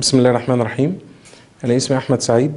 بسم الله الرحمن الرحيم. أنا اسمي أحمد سعيد،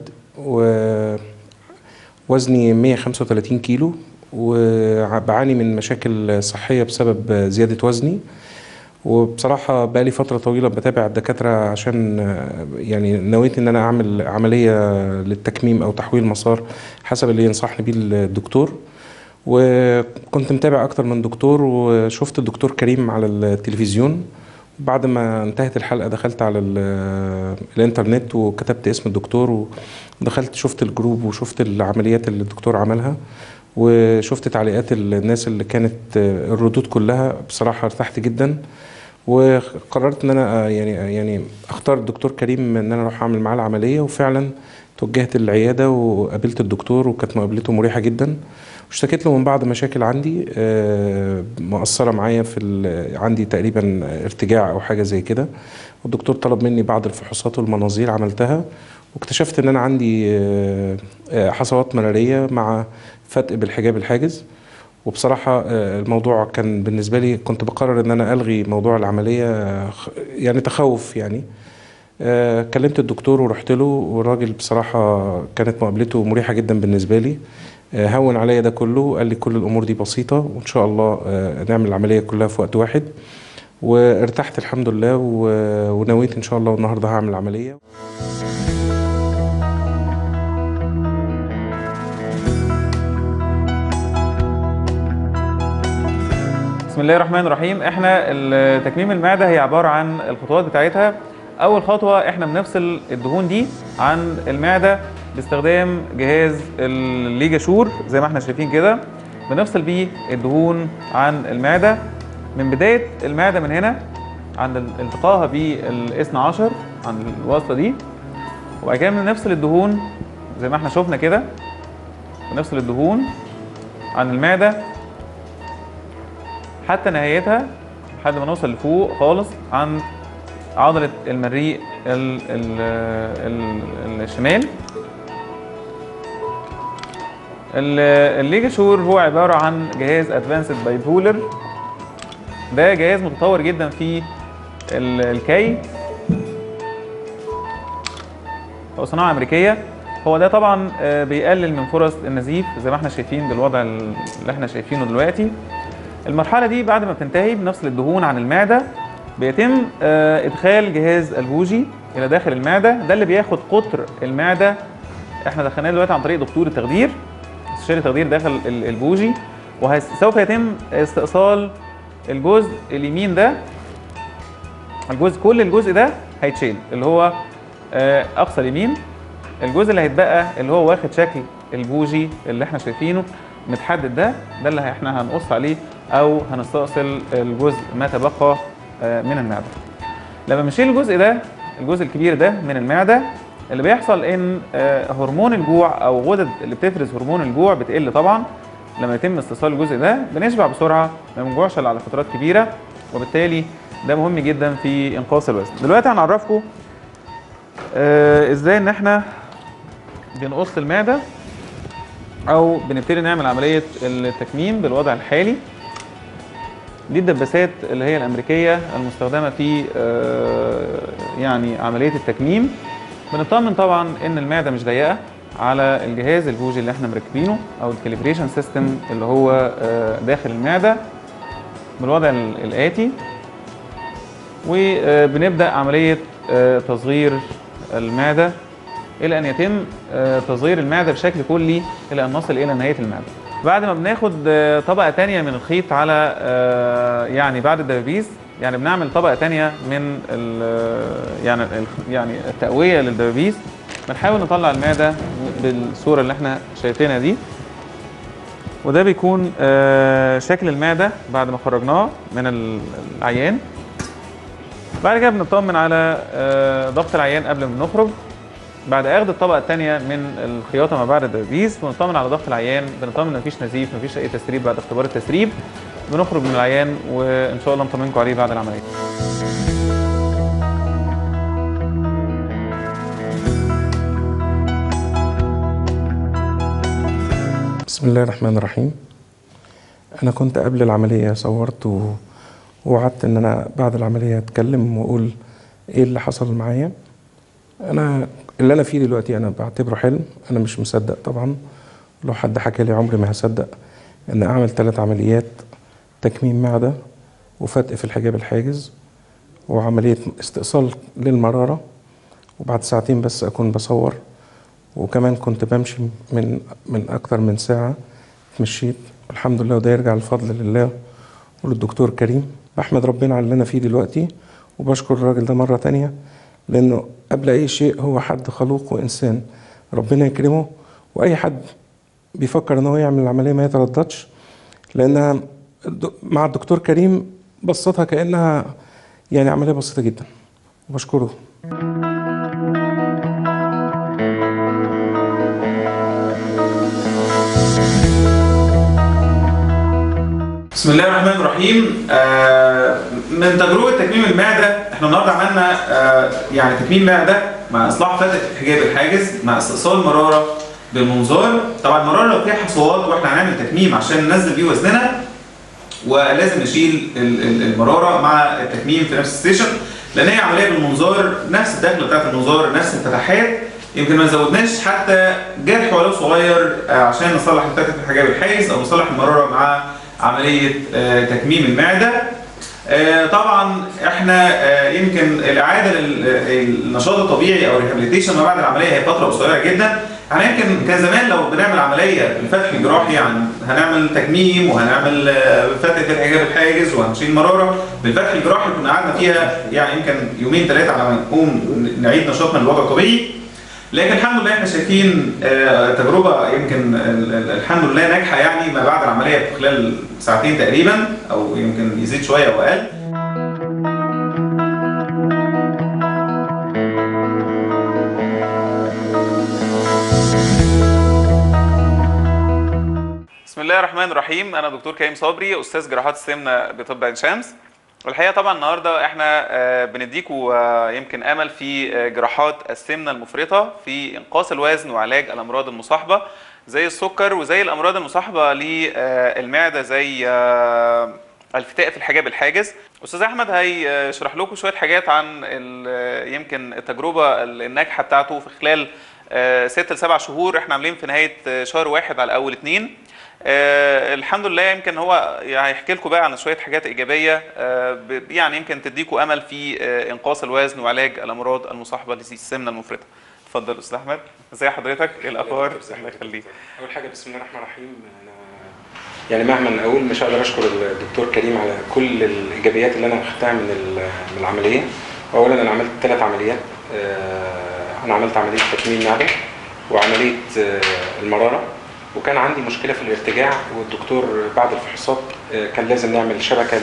ووزني 135 كيلو، وبعاني من مشاكل صحية بسبب زيادة وزني. وبصراحة بقالي فترة طويلة بتابع الدكاترة عشان يعني نويت إن أنا أعمل عملية للتكميم أو تحويل مسار حسب اللي ينصحني بيه الدكتور. وكنت متابع أكتر من دكتور، وشفت الدكتور كريم على التلفزيون. بعد ما انتهت الحلقة دخلت على الانترنت وكتبت اسم الدكتور، ودخلت شفت الجروب وشفت العمليات اللي الدكتور عملها، وشفت تعليقات الناس اللي كانت الردود كلها. بصراحة ارتحت جدا، وقررت ان انا يعني اختار الدكتور كريم ان انا اروح اعمل معاه العملية. وفعلا توجهت للعيادة وقابلت الدكتور، وكانت مقابلته مريحة جدا. واشتكيت له من بعض مشاكل عندي مؤثرة معايا عندي تقريبا ارتجاع او حاجة زي كده. والدكتور طلب مني بعض الفحوصات والمناظير، عملتها واكتشفت ان انا عندي حصوات مرارية مع فتق بالحجاب الحاجز. وبصراحة الموضوع كان بالنسبة لي، كنت بقرر ان انا الغي موضوع العملية، يعني تخوف يعني. كلمت الدكتور ورحت له، والراجل بصراحة كانت مقابلته مريحة جدا بالنسبة لي. هون عليا ده كله، قال لي كل الامور دي بسيطة، وان شاء الله نعمل العملية كلها في وقت واحد. وارتحت الحمد لله، ونويت ان شاء الله النهاردة هعمل العملية. بسم الله الرحمن الرحيم. احنا تكميم المعده هي عباره عن الخطوات بتاعتها. اول خطوه احنا بنفصل الدهون دي عن المعده باستخدام جهاز الليجاشور زي ما احنا شايفين كده. بنفصل بيه الدهون عن المعده من بدايه المعده من هنا عند التقائها بالاثنى عشر عند الوصله دي، وبعد كده بنفصل الدهون زي ما احنا شفنا كده. بنفصل الدهون عن المعده حتى نهايتها لحد ما نوصل لفوق خالص عند عضلة المريء الشمال. الليجاشور هو عبارة عن جهاز ادفانسد بايبولر. ده جهاز متطور جدا في الكي، هو صناعة أمريكية. هو ده طبعا بيقلل من فرص النزيف زي ما احنا شايفين بالوضع اللي احنا شايفينه دلوقتي. المرحلة دي بعد ما بتنتهي بنفصل الدهون عن المعدة، بيتم إدخال جهاز البوجي إلى داخل المعدة. ده اللي بياخد قطر المعدة. احنا دخلناه دلوقتي عن طريق دكتور التخدير، استشاري التخدير داخل البوجي، وسوف يتم استئصال الجزء اليمين ده. كل الجزء ده هيتشيل، اللي هو أقصى اليمين. الجزء اللي هيتبقى اللي هو واخد شكل البوجي اللي احنا شايفينه متحدد، ده اللي احنا هنقص عليه او هنستأصل الجزء ما تبقى من المعده. لما بنشيل الجزء ده، الجزء الكبير ده من المعده، اللي بيحصل ان هرمون الجوع او غدد اللي بتفرز هرمون الجوع بتقل طبعا. لما يتم استئصال الجزء ده بنشبع بسرعه، ما بنجوعش الا على فترات كبيره، وبالتالي ده مهم جدا في انقاص الوزن. دلوقتي هنعرفكم ازاي ان احنا بنقص المعده او بنبتدي نعمل عمليه التكميم بالوضع الحالي. دي الدباسات اللي هي الامريكيه المستخدمه في يعني عمليه التكميم. بنطمن طبعا ان المعده مش ضيقه على الجهاز البوجي اللي احنا مركبينه او الكاليبريشن سيستم اللي هو داخل المعده بالوضع الاتي. وبنبدا عمليه تصغير المعده الى ان يتم تصغير المعده بشكل كلي الى ان نصل الى نهايه المعده. بعد ما بناخد طبقه ثانيه من الخيط على يعني بعد الدبابيس، يعني بنعمل طبقه ثانيه من يعني التقويه للدبابيس. بنحاول نطلع المعده بالصوره اللي احنا شايفينها دي، وده بيكون شكل المعده بعد ما خرجناه من العيان. بعد كده بنطمن على ضغط العيان قبل ما نخرج. بعد اخذ الطبقه الثانيه من الخياطه ما بعد الدبابيس بنطمن على ضغط العيان، بنطمن ان مفيش نزيف، مفيش اي تسريب. بعد اختبار التسريب بنخرج من العيان، وان شاء الله نطمنكم عليه بعد العمليه. بسم الله الرحمن الرحيم. انا كنت قبل العملية صورت ووعدت ان انا بعد العملية اتكلم واقول ايه اللي حصل معايا. انا اللي انا فيه دلوقتي انا بعتبره حلم، انا مش مصدق طبعا. لو حد حكى لي عمري ما هصدق ان اعمل 3 عمليات تكميم معدة وفتق في الحجاب الحاجز وعملية استئصال للمرارة، وبعد ساعتين بس اكون بصور. وكمان كنت بمشي من اكتر من ساعة، اتمشيت الحمد لله، وده يرجع الفضل لله وللدكتور كريم. بحمد ربنا على اللي انا فيه دلوقتي، وبشكر الراجل ده مرة تانية، لانه قبل اي شيء هو حد خلوق وانسان، ربنا يكرمه. واي حد بيفكر ان هو يعمل العملية ما يترددش، لانها مع الدكتور كريم بسطها كأنها يعني عملية بسيطة جدا، وبشكره. بسم الله الرحمن الرحيم. من تجربة تكميم المعدة، احنا النهارده عملنا يعني تكميم معدة مع اصلاح فتق الحجاب الحاجز مع استئصال مرارة بالمنظار. طبعا المرارة لو فيها حصوات واحنا هنعمل تكميم عشان ننزل بيه وزننا، ولازم نشيل المرارة مع التكميم في نفس الستيشن، لان هي عملية بالمنظار، نفس الدخلة بتاعت المنظار، نفس الفتحات. يمكن ما نزودناش حتى جرح ولو صغير عشان نصلح فتق الحجاب الحاجز او نصلح المرارة مع عملية تكميم المعدة. طبعا احنا يمكن الإعادة للنشاط الطبيعي او الريهابيليتيشن ما بعد العملية هي فترة قصيرة جدا. يعني يمكن كان زمان لو بنعمل عملية بالفتح الجراحي، يعني هنعمل تكميم وهنعمل فتح في الحجاب الحاجز وهنشيل مرارة، بالفتح الجراحي كنا قعدنا فيها يعني يمكن 2-3 على ما نقوم نعيد نشاطنا للوضع الطبيعي. لكن الحمد لله احنا شايفين تجربة يمكن الحمد لله ناجحة، يعني ما بعد العملية في خلال ساعتين تقريبا، او يمكن يزيد شوية او اقل. بسم الله الرحمن الرحيم. انا دكتور كريم صبري، استاذ جراحات السمنة بطب عين شمس. والحقيقه طبعا النهارده احنا بنديكوا يمكن امل في جراحات السمنه المفرطه في انقاص الوزن وعلاج الامراض المصاحبه زي السكر، وزي الامراض المصاحبه للمعده زي الفتاء في الحجاب الحاجز. استاذ احمد هيشرح لكم شويه حاجات عن يمكن التجربه الناجحه بتاعته في خلال 6 ل 7 شهور. احنا عاملين في نهايه شهر 1 على اول 2. الحمد لله. يمكن هو هيحكي لكم بقى عن شويه حاجات ايجابيه يعني يمكن تديكم امل في انقاص الوزن وعلاج الامراض المصاحبه للسمنه المفرطه. اتفضل استاذ احمد. ازي حضرتك؟ ايه الاخبار؟ الله يخليك. اول حاجه بسم الله الرحمن الرحيم، انا يعني مهما اقول مش هقدر اشكر الدكتور كريم على كل الايجابيات اللي انا اخذتها من العمليه. اولا انا عملت 3 عمليات. انا عملت عمليه تكميم معده وعمليه المراره، وكان عندي مشكلة في الارتجاع، والدكتور بعد الفحوصات كان لازم نعمل شبكة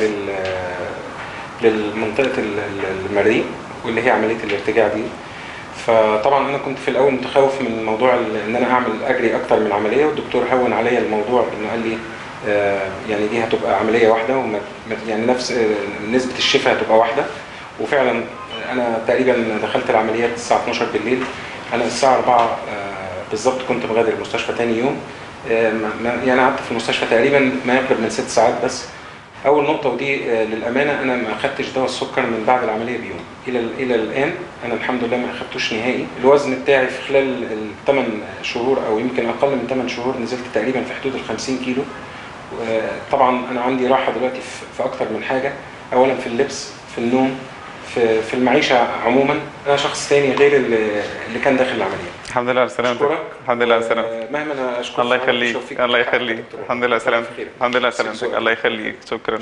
للمنطقة المريء واللي هي عملية الارتجاع دي. فطبعا انا كنت في الاول متخوف من موضوع ان انا اجري اكتر من عملية، والدكتور هون عليا الموضوع انه قال لي يعني دي هتبقى عملية واحدة، يعني نفس نسبة الشفاء هتبقى واحدة. وفعلا انا تقريبا دخلت العمليات الساعة 12 بالليل. انا الساعة 4 بالظبط كنت مغادر المستشفى تاني يوم. يعني قعدت في المستشفى تقريبا ما يقرب من 6 ساعات بس. اول نقطه، ودي للامانه انا ما اخدتش دواء السكر من بعد العمليه بيوم الى الان. انا الحمد لله ما اخدتوش نهائي. الوزن بتاعي في خلال ال8 شهور او يمكن اقل من 8 شهور نزلت تقريبا في حدود ال50 كيلو. طبعا انا عندي راحه دلوقتي في اكتر من حاجه. اولا في اللبس، في النوم، في المعيشه عموما. انا شخص ثاني غير اللي كان داخل العمليه. الحمد لله على سلامتك. الحمد لله على سلامتك. مهما انا اشكرك. الله يخليك. الله يخليك. الحمد لله على سلامتك. الحمد لله على سلامتك. الله يخليك. شكرا.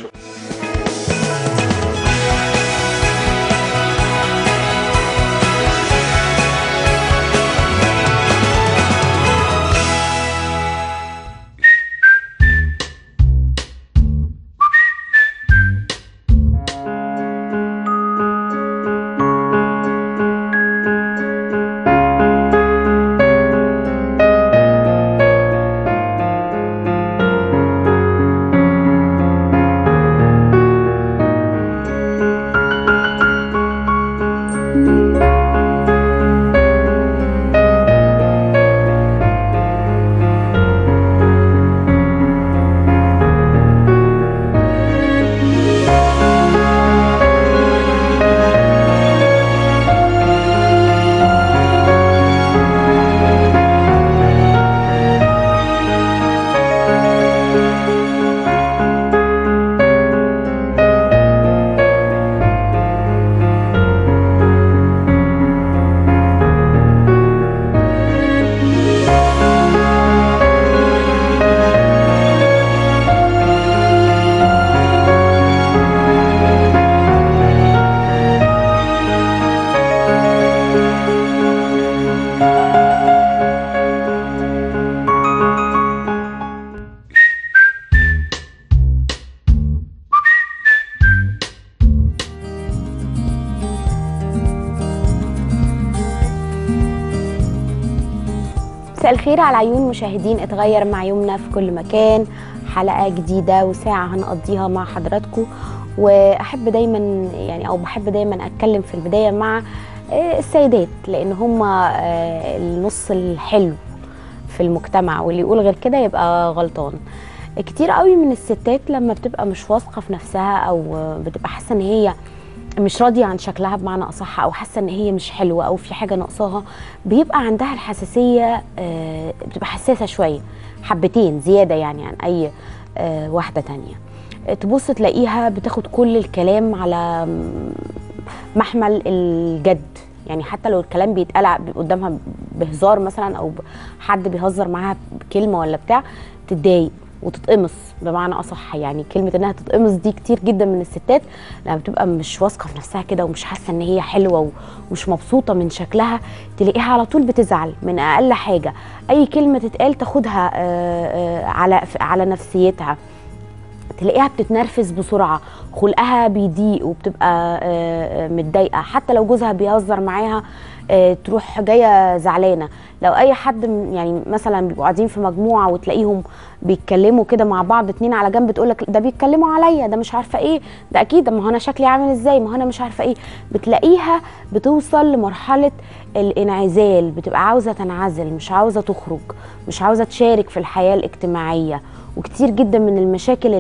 مساء الخير على عيون مشاهدين اتغير مع يومنا في كل مكان. حلقة جديدة وساعة هنقضيها مع حضراتكم، واحب دايما او بحب دايما اتكلم في البداية مع السيدات، لان هم النص الحلو في المجتمع، واللي يقول غير كده يبقى غلطان. كتير قوي من الستات لما بتبقى مش واثقة في نفسها، او بتبقى حاسة ان هي مش راضية عن شكلها بمعنى أصح، أو حاسة إن هي مش حلوة أو في حاجة ناقصاها، بيبقى عندها الحساسية، بتبقى حساسة شوية حبتين زيادة يعني عن أي واحدة تانية. تبص تلاقيها بتاخد كل الكلام على محمل الجد، يعني حتى لو الكلام بيتقال قدامها بهزار مثلا، أو حد بيهزر معاها بكلمة ولا بتاع، تتضايق وتتقمص بمعنى اصح. يعني كلمه انها تتقمص دي كتير جدا من الستات لما بتبقى مش واثقه في نفسها كده، ومش حاسه ان هي حلوه ومش مبسوطه من شكلها، تلاقيها على طول بتزعل من اقل حاجه. اي كلمه تتقال تاخدها على نفسيتها، تلاقيها بتتنرفز بسرعه، خلقها بيضيق وبتبقى متضايقه. حتى لو جوزها بيهزر معاها تروح جايه زعلانه. لو اي حد يعني مثلا بيبقوا قاعدين في مجموعه وتلاقيهم بيتكلموا كده مع بعض، اتنين على جنب، تقول لك ده بيتكلموا عليا، ده مش عارفه ايه، ده اكيد، ما هو انا شكلي عامل ازاي، ما هو انا مش عارفه ايه. بتلاقيها بتوصل لمرحله الانعزال، بتبقى عاوزه تنعزل، مش عاوزه تخرج، مش عاوزه تشارك في الحياه الاجتماعيه. وكتير جدا من المشاكل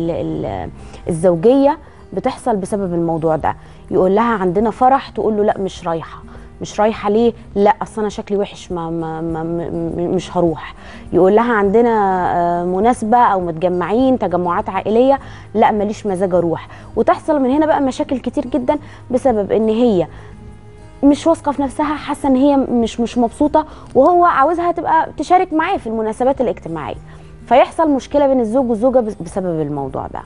الزوجيه بتحصل بسبب الموضوع ده. يقول لها عندنا فرح، تقول له لا مش رايحه. مش رايحه ليه؟ لا اصل انا شكلي وحش، مش هروح. يقول لها عندنا مناسبه او متجمعين تجمعات عائليه، لا ماليش مزاج اروح. وتحصل من هنا بقى مشاكل كتير جدا بسبب ان هي مش واثقه في نفسها، حاسه ان هي مش مبسوطه، وهو عاوزها تبقى تشارك معاه في المناسبات الاجتماعيه. فيحصل مشكله بين الزوج والزوجه بسبب الموضوع ده.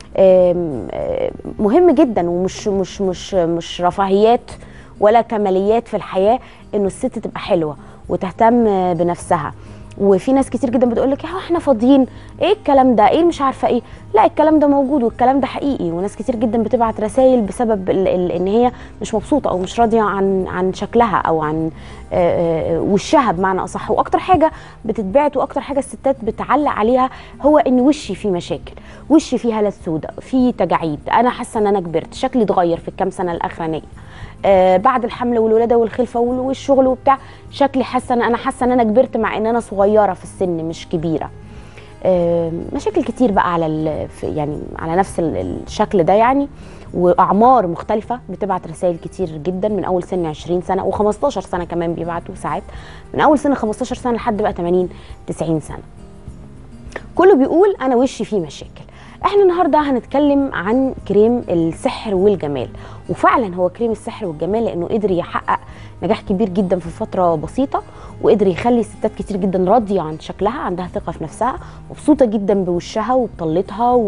مهم جدا، ومش مش مش مش رفاهيات ولا كماليات في الحياه انه الست تبقى حلوه وتهتم بنفسها. وفي ناس كتير جدا بتقول لك احنا فاضيين، ايه الكلام ده، ايه مش عارفه ايه. لا، الكلام ده موجود والكلام ده حقيقي. وناس كتير جدا بتبعت رسائل بسبب ان هي مش مبسوطه او مش راضيه عن شكلها او عن وشها بمعنى اصح. واكتر حاجه بتتبعت واكتر حاجه الستات بتعلق عليها هو ان وشي فيه مشاكل، وشي فيه هالات سوداء، فيه تجاعيد، انا حاسه ان انا كبرت، شكلي اتغير في الكام سنه الاخرانيه، بعد الحمل والولاده والخلفه والشغل وبتاع، شكلي حاسه ان انا كبرت مع ان انا صغيره في السن مش كبيره. مشاكل كتير بقى يعني على نفس الشكل ده يعني. واعمار مختلفه بتبعت رسائل كتير جدا، من اول سن 20 سنه و15 سنه كمان بيبعتوا ساعات، من اول سن 15 سنه لحد بقى 80 90 سنه. كله بيقول انا وشي فيه مشاكل. احنا النهارده هنتكلم عن كريم السحر والجمال، وفعلا هو كريم السحر والجمال لانه قدر يحقق نجاح كبير جدا في فتره بسيطه، وقدر يخلي ستات كتير جدا راضيه عن شكلها، عندها ثقه في نفسها، مبسوطه جدا بوشها وبطلتها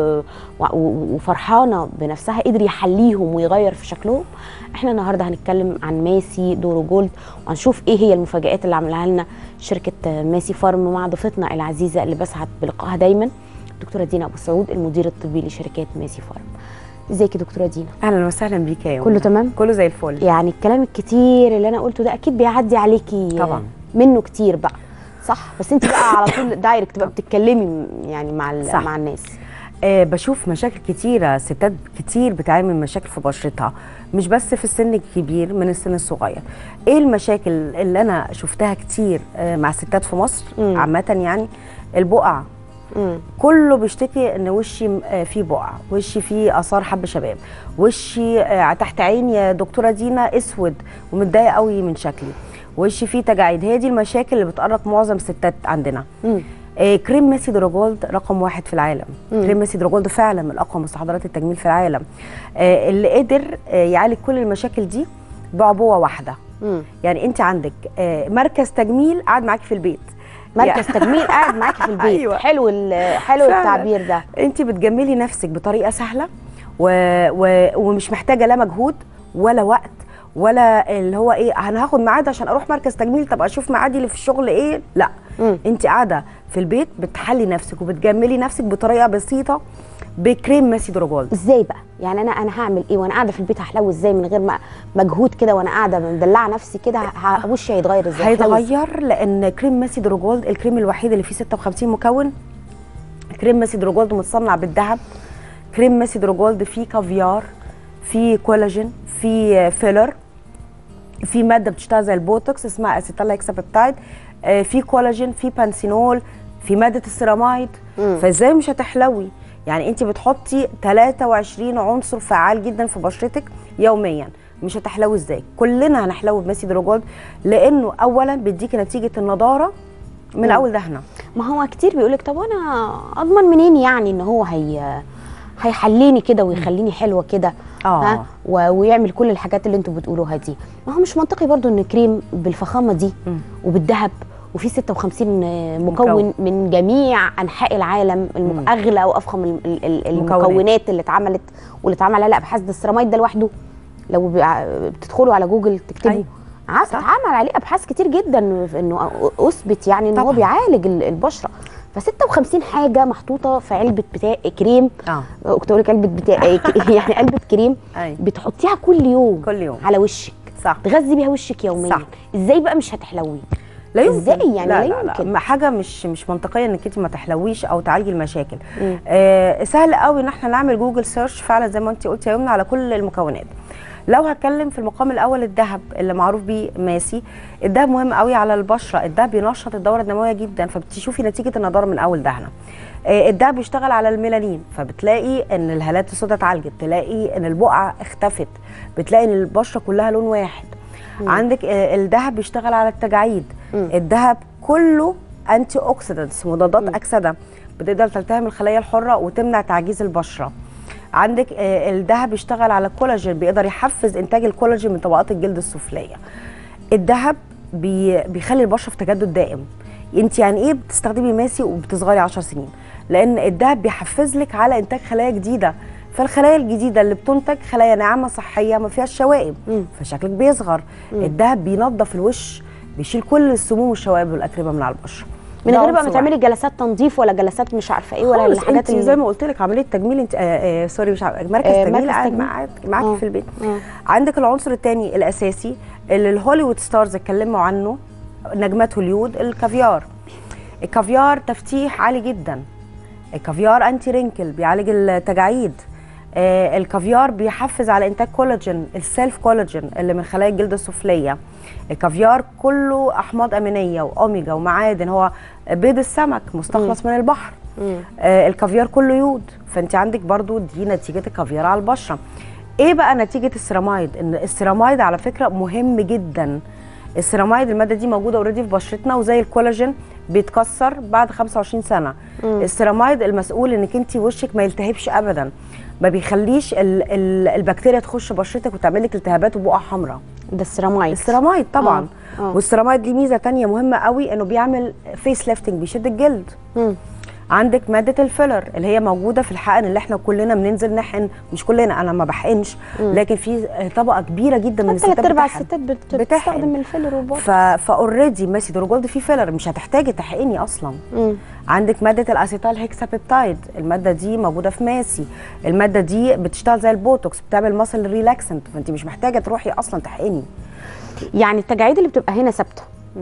وفرحانه بنفسها، قدر يحليهم ويغير في شكلهم. احنا النهارده هنتكلم عن ماسي دورو جولد، وهنشوف ايه هي المفاجآت اللي عملها لنا شركه ماسي فارم مع ضيفتنا العزيزه اللي بسعد بلقائها دايما، دكتوره دينا ابو سعود، المدير الطبي لشركات ماسي فارم. ازيك يا دكتوره دينا؟ اهلا وسهلا بيكي يا يوم. كله تمام؟ كله زي الفل. يعني الكلام الكتير اللي انا قلته ده اكيد بيعدي عليكي طبعا منه كتير بقى، صح؟ بس انت بقى على طول دايركت بقى بتتكلمي يعني مع الناس. بشوف مشاكل كتيره، ستات كتير بتعاني من مشاكل في بشرتها، مش بس في السن الكبير، من السن الصغير. ايه المشاكل اللي انا شفتها كتير مع الستات في مصر عامه؟ يعني البقع. كله بيشتكي ان وشي فيه بقع، وشي فيه اثار حب شباب، وشي تحت عيني يا دكتوره دينا اسود ومتضايقه قوي من شكلي، وشي فيه تجاعيد. هي دي المشاكل اللي بتقرق معظم الستات عندنا. كريم ماسي دورو جولد رقم 1 في العالم. كريم ماسي دورو جولد فعلا من اقوى مستحضرات التجميل في العالم، اللي قدر يعالج كل المشاكل دي بعبوه واحده. يعني انت عندك مركز تجميل قاعد معاكي في البيت، مركز تجميل قاعد معاكي في البيت. أيوة. حلو التعبير ده. انت بتجملي نفسك بطريقه سهله ومش محتاجه لا مجهود ولا وقت ولا اللي هو ايه انا هاخد ميعاد عشان اروح مركز تجميل، طب اشوف ميعادي اللي في الشغل ايه. لا، انت قاعده في البيت بتحلي نفسك وبتجملي نفسك بطريقه بسيطه بكريم ماسي دروجولد. ازاي بقى؟ يعني انا هعمل ايه وانا قاعده في البيت؟ هحلو ازاي من غير ما مجهود كده وانا قاعده مدلعه نفسي كده؟ وشي هيتغير ازاي؟ هيتغير لان كريم ماسي دروجولد الكريم الوحيد اللي فيه 56 مكون. كريم ماسي دروجولد متصنع بالذهب. كريم ماسي دروجولد فيه كافيار، فيه كولاجين، فيه فيلر، في ماده بتشتغل زي البوتوكس اسمها اسيتال هيكسابيبتايد، في كولاجين، في بانسينول، في ماده السيرامايد. فازاي مش هتحلوي؟ يعني انت بتحطي 23 عنصر فعال جدا في بشرتك يوميا، مش هتحلوي ازاي؟ كلنا هنحلو بماسي دروجولد لانه اولا بيديكي نتيجه النضاره من اول دهنه. ما هو كتير بيقولك طب وانا اضمن منين يعني ان هو هيحليني كده ويخليني حلوه كده ويعمل كل الحاجات اللي انتوا بتقولوها دي؟ ما هو مش منطقي برضو ان كريم بالفخامه دي وبالذهب وفي 56 مكون من جميع انحاء العالم، اغلى وافخم المكونات اللي اتعملت واللي اتعمل عليها ابحاث. ده السيراميد ده لوحده لو بتدخلوا على جوجل تكتبوا اتعمل عليه ابحاث كتير جدا انه اثبت يعني ان هو بيعالج البشره. ف 56 حاجه محطوطه في علبه بتاع كريم. كنت اقول لك علبه بتاع يعني علبه كريم بتحطيها كل يوم على وشك، صح، تغذي بيها وشك يوميا. صح. ازاي بقى مش هتحلوي؟ لا يمكن. ازاي يعني؟ لا يمكن. لا حاجه مش منطقيه انك انت ما تحلويش او تعالجي المشاكل. سهل قوي ان احنا نعمل جوجل سيرش فعلا زي ما انت قلتي يا يمنى على كل المكونات. لو هتكلم في المقام الاول الذهب اللي معروف بيه ماسي، الذهب مهم قوي على البشره. الذهب بينشط الدوره الدمويه جدا، فبتشوفي نتيجه النضاره من اول دهنه. الذهب بيشتغل على الميلانين، فبتلاقي ان الهالات السوداء اتعالجت، تلاقي ان البقع اختفت، بتلاقي ان البشره كلها لون واحد. عندك الذهب بيشتغل على التجاعيد. الذهب كله انتي اوكسيدنتس، مضادات اكسده، بتقدر تلتهم الخلايا الحره وتمنع تعجيز البشره. عندك الذهب بيشتغل على الكولاجين، بيقدر يحفز انتاج الكولاجين من طبقات الجلد السفليه. الذهب بيخلي البشره في تجدد دائم. انت يعني ايه بتستخدمي ماسي وبتصغري 10 سنين؟ لان الذهب بيحفز لك على انتاج خلايا جديده، فالخلايا الجديده اللي بتنتج خلايا ناعمه صحيه ما فيهاش شوائب، فشكلك بيصغر. الذهب بينظف الوش، بيشيل كل السموم والشوائب والاتربه من على البشره من غير بقى ما تعملي جلسات تنظيف ولا جلسات مش عارفه ايه ولا الحاجات اللي زي ما قلت لك عمليه تجميل. انت سوري مش عارفه مركز تجميل قاعد معاكي في البيت. عندك العنصر الثاني الاساسي اللي الهوليوود ستارز اتكلموا عنه، نجمات هوليوود، الكافيار. الكافيار تفتيح عالي جدا. الكافيار انتي رينكل، بيعالج التجاعيد. الكافيار بيحفز على انتاج كولاجين، السيلف كولاجين اللي من خلايا الجلد السفليه. الكافيار كله احماض امينيه واوميجا ومعادن، هو بيض السمك مستخلص من البحر. الكافيار كله يود، فانت عندك برضو دي نتيجه الكافيار على البشره. ايه بقى نتيجه السيرامايد؟ ان السيرامايد على فكره مهم جدا. السيرامايد الماده دي موجوده اوريدي في بشرتنا، وزي الكولاجين بيتكسر بعد 25 سنه. السيرامايد المسؤول انك انت وشك ما يلتهبش ابدا، ما بيخليش البكتيريا تخش بشرتك وتعمل لك التهابات وبقع حمراء. ده السيرامايد. السيرامايد طبعا. والسيرامايد ليه ميزه ثانيه مهمه قوي، انه بيعمل فيس ليفتنج، بيشد الجلد. عندك ماده الفيلر اللي هي موجوده في الحقن اللي احنا كلنا بننزل نحقن، مش كلنا، انا ما بحقنش، لكن في طبقه كبيره جدا من الستات 3/4 الستات بتستخدم الفيلر والبوتوكس. فاوريدي ماسي دروجولد فيه فيلر، مش هتحتاجي تحقني اصلا. عندك ماده الاسيتال هيكسابيبتايد، الماده دي موجوده في ماسي. الماده دي بتشتغل زي البوتوكس، بتعمل ماسل ريلاكسنت، فانت مش محتاجه تروحي اصلا تحقني. يعني التجاعيد اللي بتبقى هنا ثابته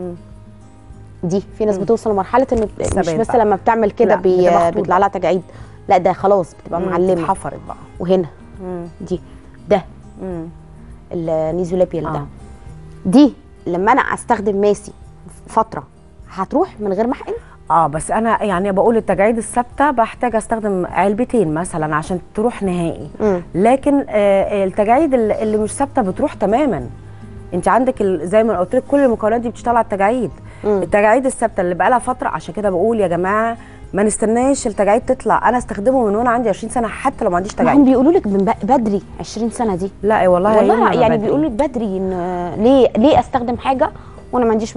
دي، في ناس بتوصل لمرحله ان مش مثلا لما بتعمل كده بيطلع لها تجاعيد، لا ده خلاص بتبقى معلمه، اتحفرت بقى. وهنا دي ده النيزولابيال ده، دي لما انا استخدم ماسي فتره هتروح من غير ما احقن. بس انا يعني بقول التجاعيد الثابته بحتاج استخدم علبتين مثلا عشان تروح نهائي. لكن التجاعيد اللي مش ثابته بتروح تماما. انت عندك زي ما قلت لك كل المكونات دي بتشتغل على التجاعيد. التجاعيد الثابته اللي بقى لها فتره، عشان كده بقول يا جماعه ما نستناش التجاعيد تطلع، انا استخدمه من وانا عندي 20 سنه حتى لو ما عنديش تجاعيد. هم بيقولوا لك من بدري 20 سنه دي. لا والله يعني بيقولوا لك بدري ان ليه استخدم حاجه وانا ما عنديش مشاكل.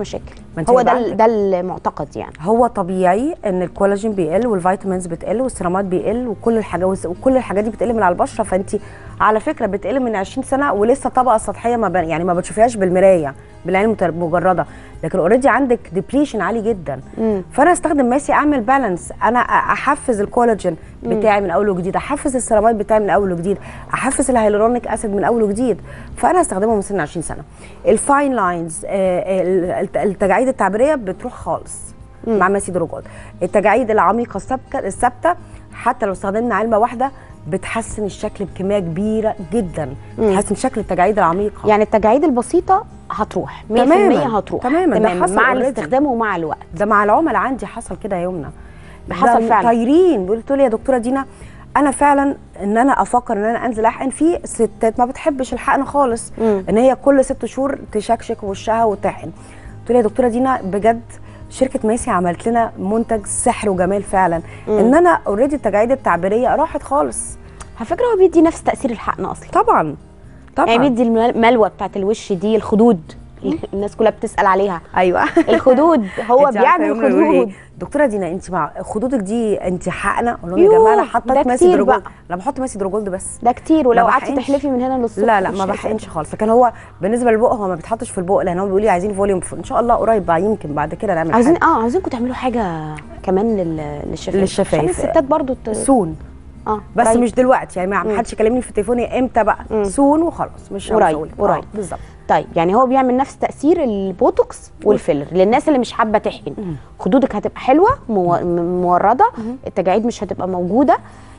ما انت هو بيبقى ده المعتقد يعني. هو طبيعي ان الكولاجين بيقل والفيتامينز بتقل والسيرامات بيقل وكل الحاجات دي بتقل من على البشره. فانت على فكره بتقل من 20 سنه ولسه طبقه سطحيه يعني ما بتشوفيهاش بالمرايه بالعين المجرده، لكن اوريدي عندك ديبليشن عالي جدا. فانا استخدم ماسي اعمل بالانس، انا احفز الكولاجين بتاعي من اول وجديد، احفز السيرامات بتاعي من اول وجديد، احفز الهيالورونيك اسيد من اول وجديد. فانا هستخدمه من سن 20 سنه. الفاين لاينز التجاعيد التعبيريه بتروح خالص مع ماسي دروجولد. التجاعيد العميقه الثابته حتى لو استخدمنا علبه واحده بتحسن الشكل بكميه كبيره جدا، بتحسن شكل التجاعيد العميقه. يعني التجاعيد البسيطه هتروح 100% هتروح تماما ده حصل مع already. الاستخدام ومع الوقت. ده مع العملاء عندي حصل كده يا يمنى، حصل فعلا. طايرين بيقولوا لي يا دكتوره دينا انا فعلا ان انا افكر ان انا انزل احقن. في ستات ما بتحبش الحقن خالص، ان هي كل 6 شهور تشكشك وشها وتحقن. قلت لها يا دكتوره دينا بجد شركه ماسي عملت لنا منتج سحر وجمال فعلا، ان انا اوريدي التجاعيد التعبيريه راحت خالص. على فكره هو بيدي نفس تاثير الحقن اصلا. طبعا يعني بيدي الملوى بتاعت الوش دي، الخدود الناس كلها بتسال عليها. ايوه الخدود هو بيعمل خدود. دكتوره دينا انت مع خدودك دي انت حقنه؟ اقول لهم يا جماعه انا حاطه ماسي دروجولد، انا بحط ماسي دروجولد بس ده كتير، ولو قعدتي تحلفي من هنا للصبح لا ما بحقنش خالص. لكن هو بالنسبه للبق هو ما بيتحطش في البق، لان هو بيقول لي عايزين فوليوم ان شاء الله قريب بقى يمكن بعد كده نعمل عاوزينكم تعملوا حاجه كمان للشفايف عشان الستات برضو سون بس قريب. مش دلوقتي يعني ما حدش يكلمني في التليفون امتى بقى سون وخلاص مش قريب بالظبط. طيب يعني هو بيعمل نفس تاثير البوتوكس والفيلر للناس اللي مش حابه تحقن. خدودك هتبقى حلوه مورده، التجاعيد مش هتبقى موجوده،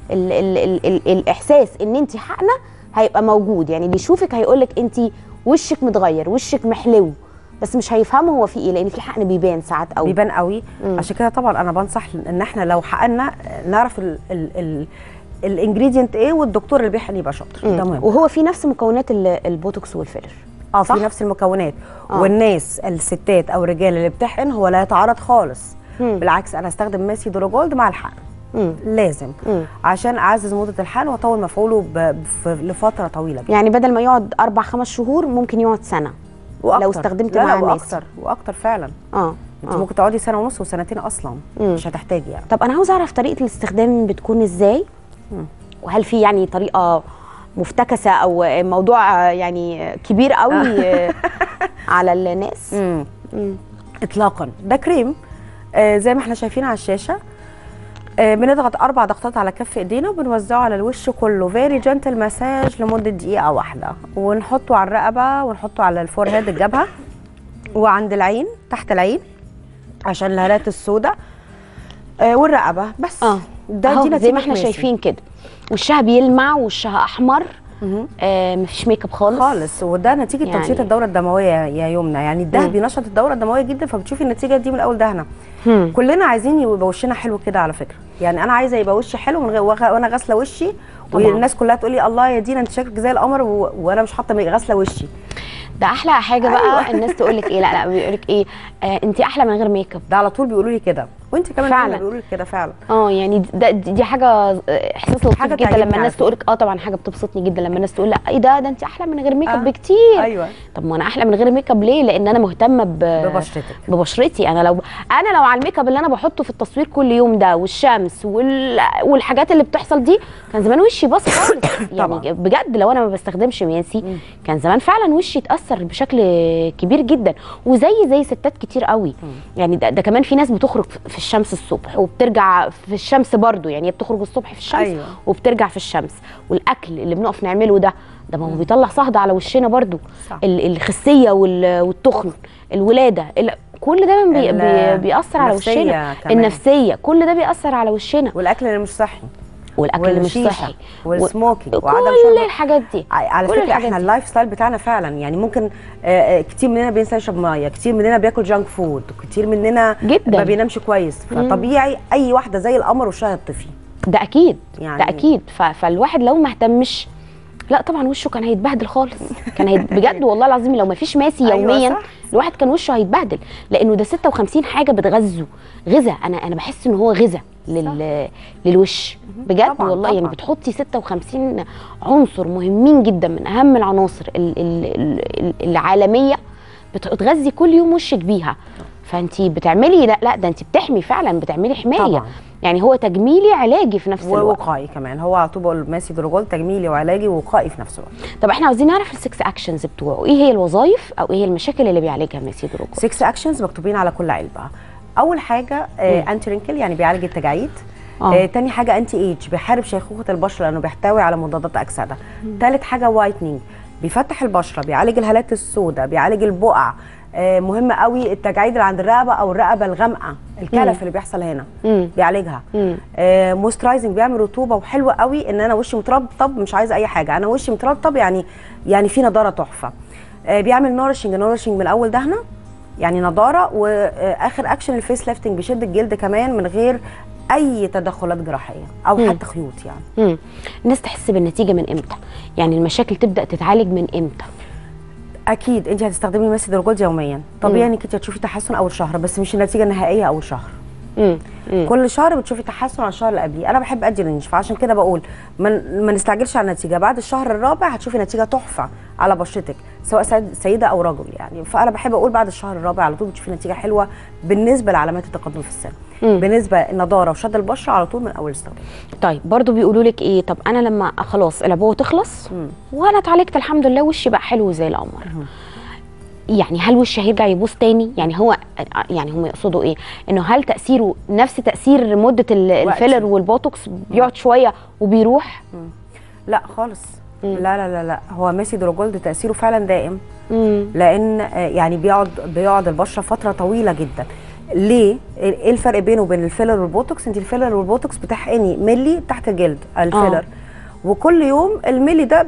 الاحساس ان انت حقنه هيبقى موجود. يعني اللي يشوفك هيقول لك انت وشك متغير، وشك محلو، بس مش هيفهموا هو في ايه، لان في حقن بيبان ساعات قوي، بيبان قوي. عشان كده طبعا انا بنصح ان احنا لو حقنا نعرف الانجريدينت ايه، والدكتور اللي بيحقن يبقى شاطر. ده مهم. وهو في نفس مكونات البوتوكس والفيلر في نفس المكونات. والناس الستات او الرجال اللي بتحقن هو لا يتعارض خالص. بالعكس انا استخدم ماسي دروجولد مع الحقن لازم عشان اعزز مده الحقن واطول مفعوله لفتره طويله جدا. يعني بدل ما يقعد 4-5 شهور ممكن يقعد سنه وأكتر. لو استخدمت مع ماسي. واكتر فعلا. انت ممكن تقعدي سنه ونص وسنتين اصلا مش هتحتاجي يعني. طب انا عاوزه اعرف طريقه الاستخدام بتكون ازاي، وهل في يعني طريقه مفتكسه او موضوع يعني كبير قوي على الناس؟ اطلاقا. ده كريم زي ما احنا شايفين على الشاشه، بنضغط 4 ضغطات على كف ايدينا وبنوزعه على الوش كله فيري جنتل مساج لمده دقيقه واحده، ونحطه على الرقبه ونحطه على الفورهيد الجبهه وعند العين تحت العين عشان الهالات السوداء والرقبه بس. ده دي زي ما احنا شايفين كده، وشها بيلمع وشها احمر، مفيش ميك اب خالص. وده نتيجه يعني تنشيط الدوره الدمويه يا يمنى. يعني الدهب بينشط الدوره الدمويه جدا، فبتشوفي النتيجه دي من اول دهنه. كلنا عايزين يبقى وشنا حلو كده على فكره. يعني انا عايزه يبقى وشي حلو من غير وانا غاسله وشي والناس كلها تقول لي الله يا دينا انت شكلك زي القمر وانا مش حاطه غاسله وشي. ده احلى حاجه بقى. الناس تقول لك ايه، لا بيقول لك ايه، انت احلى من غير ميك اب. ده على طول بيقولوا لي كده، وانت كمان فعلا بيقولوا لي كده فعلا. يعني دي حاجه احساس لطيف جدا لما الناس تقول لك طبعا حاجه بتبسطني جدا لما الناس تقول لا ايه ده انت احلى من غير ميك اب بكتير. ايوه. طب ما انا احلى من غير ميك اب ليه؟ لان انا مهتمه ببشرتي. انا لو على الميك اب اللي انا بحطه في التصوير كل يوم ده والشمس والحاجات اللي بتحصل دي كان زمان وشي باظ خالص. يعني بجد لو انا ما بستخدمش ماسي كان زمان فعلا وشي اتاثر بشكل كبير جدا. وزي ستات كتير قوي. يعني ده كمان في ناس بتخرج في الشمس الصبح وبترجع في الشمس برضو. يعني هي بتخرج الصبح في الشمس وبترجع في الشمس. والاكل اللي بنقف نعمله ده ما هو بيطلع صهد على وشنا برضو. الخسيه والتخن، الولاده، كل ده بيأثر على وشنا. النفسيه كل ده بيأثر على وشنا. والاكل اللي مش صحي اللي مش صحي والسموكينج وعدم كل الحاجات دي. على فكره احنا اللايف ستايل بتاعنا فعلا يعني ممكن كتير مننا بينسى يشرب ميه، كتير مننا بياكل جانك فود، كتير مننا جدا ما بينامش كويس. فطبيعي اي واحده زي القمر وشها يطفي. ده اكيد يعني ده اكيد. فالواحد لو ما اهتمش لا طبعا وشه كان هيتبهدل خالص. كان بجد والله العظيم لو ما فيش ماسي يوميا الواحد كان وشه هيتبهدل. لانه ده 56 حاجه بتغذوا غذاء. انا بحس ان هو غذاء للوش بجد طبعًا والله. يعني بتحطي 56 عنصر مهمين جدا من اهم العناصر العالميه بتغذي كل يوم وشك بيها. فانت بتعملي لا ده انت بتحمي فعلا، بتعملي حمايه طبعا. يعني هو تجميلي علاجي في نفس الوقت، ووقائي كمان. هو على طول بقول ماسي دروجولد تجميلي وعلاجي ووقائي في نفس الوقت. طب احنا عاوزين نعرف ال6 اكشنز بتوعه، ايه هي الوظائف او ايه هي المشاكل اللي بيعالجها ماسي دروجولد؟ 6 اكشنز مكتوبين على كل علبه. اول حاجه انتي رينكل يعني بيعالج التجاعيد. تاني حاجه انتي ايج بيحارب شيخوخه البشره لانه بيحتوي على مضادات اكسده. تالت حاجه وايتنينج بيفتح البشره، بيعالج الهالات السوداء، بيعالج البقع. مهم قوي التجاعيد اللي عند الرقبه او الرقبه الغامقه، الكلف اللي بيحصل هنا بيعالجها. مويسترايزنج بيعمل رطوبه، وحلو قوي ان انا وشي مترطب مش عايزه اي حاجه، انا وشي مترطب يعني في نضاره تحفه. بيعمل نورشنج من اول دهنه يعني نضاره. واخر اكشن الفيس ليفتنج بيشد الجلد كمان من غير اي تدخلات جراحيه او حتى خيوط يعني. الناس تحس بالنتيجه من امتى؟ يعني المشاكل تبدا تتعالج من امتى؟ اكيد انت هتستخدمي ماسي دروجولد يوميا، طبيعي انك انت هتشوفي تحسن اول شهر، بس مش النتيجه النهائيه اول شهر. كل شهر بتشوفي تحسن عن الشهر اللي قبليه. انا بحب ادي رينج، فعشان كده بقول ما نستعجلش على النتيجه. بعد الشهر الرابع هتشوفي نتيجه تحفه على بشرتك سواء سيده او رجل يعني. فانا بحب اقول بعد الشهر الرابع على طول بتشوفي نتيجه حلوه بالنسبه لعلامات التقدم في السن. بالنسبه للنضاره وشد البشره على طول من اول استخدام. طيب برضو بيقولوا لك ايه، طب انا لما خلاص العبوه تخلص وانا اتعالجت الحمد لله وشي بقى حلو زي القمر، يعني هل وشي هيرجع يبوظ تاني؟ يعني هم يقصدوا ايه؟ انه هل تاثيره نفس تاثير مده الفيلر والبوتوكس بيقعد شويه وبيروح؟ لا خالص. لا لا لا لا، هو ماسي دروجولد تاثيره فعلا دائم. لان يعني بيقعد البشره فتره طويله جدا. ليه؟ ايه الفرق بينه وبين الفيلر والبوتوكس؟ انت الفيلر والبوتوكس بتحقني ملي تحت الجلد الفيلر، وكل يوم الملي ده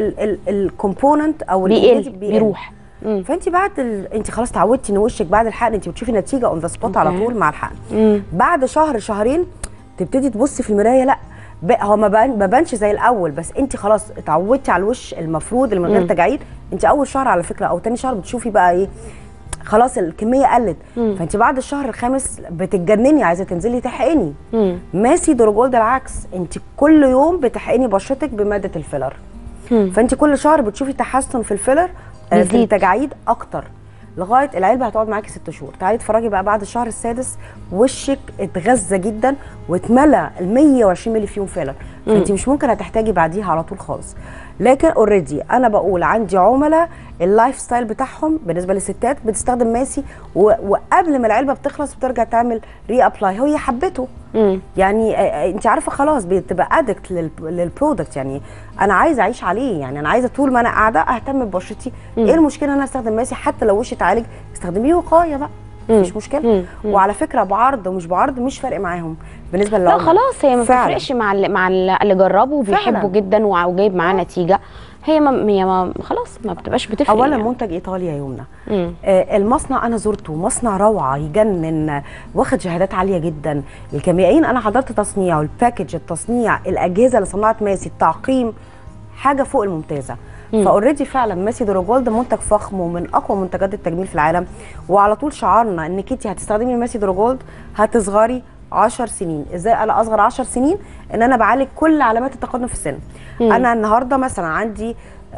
الكومبوننت او بيروح. فانت انت خلاص اتعودتي ان وشك بعد الحقن انت بتشوفي نتيجه اون ذا سبوت على طول مع الحقن. بعد شهر شهرين تبتدي تبصي في المرايه، لا هو ما بانش زي الاول، بس انت خلاص اتعودتي على الوش المفروض اللي من غير تجاعيد. انت اول شهر على فكره او تاني شهر بتشوفي بقى ايه، خلاص الكميه قلت. فانت بعد الشهر الخامس بتتجنني عايزه تنزلي تحقني. ماسي دروجولد العكس، انت كل يوم بتحقني بشرتك بماده الفيلر. فانت كل شهر بتشوفي تحسن في الفيلر في التجاعيد اكتر، لغايه العلبه هتقعد معاكي 6 شهور. تعالي اتفرجي بقى بعد الشهر السادس وشك اتغذى جدا واتملى ال 120 مللي فيهم فيلر، فانت مش ممكن هتحتاجي بعديها على طول خالص. لكن اوريدي انا بقول عندي عملاء اللايف ستايل بتاعهم بالنسبه للستات بتستخدم ماسي وقبل ما العلبه بتخلص بترجع تعمل ري ابلاي، هي حبته. يعني انت عارفه خلاص بتبقى ادكت للبرودكت، يعني انا عايزه اعيش عليه، يعني انا عايزه طول ما انا قاعده اهتم ببشرتي. ايه المشكله ان انا استخدم ماسي حتى لو وشي اتعالج؟ استخدميه وقايه بقى، مفيش مشكله. وعلى فكره بعرض ومش بعرض مش فارق معاهم بالنسبه لا خلاص هي ما بتفرقش مع اللي جربوا وبيحبوا جدا وجايب معاه نتيجه. هي ما خلاص ما بتبقاش بتفرق. اولا يعني منتج ايطالي يا يمنى. المصنع انا زرته، مصنع روعه يجنن، واخد شهادات عاليه جدا. الكيميائيين انا حضرت تصنيعه، الباكج التصنيع، الاجهزه اللي صنعت ماسي، التعقيم، حاجه فوق الممتازه. فاوريدي فعلا ماسي دروجولد منتج فخم ومن اقوى منتجات التجميل في العالم. وعلى طول شعارنا انك انت هتستخدمي ماسي دروجولد هتصغري 10 سنين. ازاي انا اصغر 10 سنين؟ ان انا بعالج كل علامات التقدم في السن. انا النهارده مثلا عندي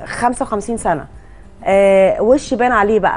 55 سنه، وشي بان عليه بقى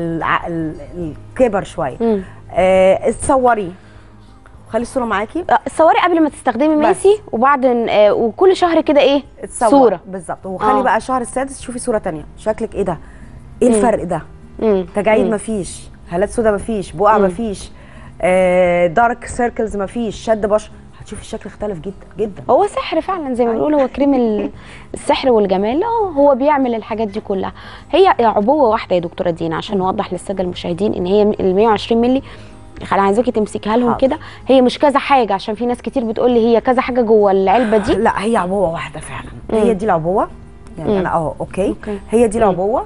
الكبر شويه. اتصوري، خلي الصوره معاكي، اتصوري قبل ما تستخدمي ماسي وبعد وكل شهر كده ايه صوره بالظبط. وخلي بقى الشهر السادس شوفي صوره ثانيه، شكلك ايه ده، ايه الفرق ده؟ تجاعيد مفيش، هالات سودا مفيش، بقع مفيش، دارك سيركلز مفيش، شد بشره، هتشوفي الشكل اختلف جدا جدا. هو سحر فعلا زي ما بيقولوا، هو كريم السحر والجمال. هو بيعمل الحاجات دي كلها. هي عبوه واحده يا دكتوره دينا عشان نوضح للساده المشاهدين ان هي ال 120 مللي. انا عايزاكي تمسكيها لهم كده، هي مش كذا حاجه عشان في ناس كتير بتقول لي هي كذا حاجه جوه العلبه دي. لا هي عبوه واحده فعلا. هي دي العبوه يعني. انا اوكي هي دي العبوه.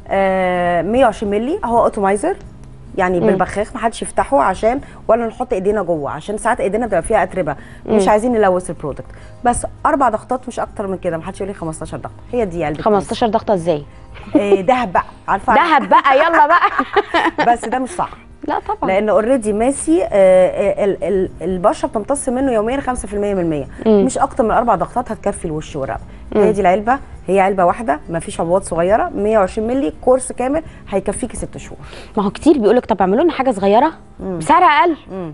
120 مللي، هو اوتومايزر يعني بالبخاخ، ما حدش يفتحه عشان ولا نحط ايدينا جوه، عشان ساعات ايدينا بتبقى فيها اتربه، مش عايزين نلوث البرودكت. بس 4 ضغطات مش اكتر من كده، ما حدش يقول لي 15 ضغطه. هي دي علبه 15 ضغطه ازاي؟ دهب بقى، عارفه دهب بقى، يلا بقى. بس ده مش صح. لا طبعا، لان اوريدي ماسي البشره بتمتص منه يوميا 5% من 100، مش اكتر من 4 ضغطات هتكفي الوش والرقبه. هي دي العلبه، هي علبه واحده ما فيش عبوات صغيره، 120 مللي، كورس كامل هيكفيكي 6 شهور. ما هو كتير بيقول لك طب اعملوا لنا حاجه صغيره بسعر اقل.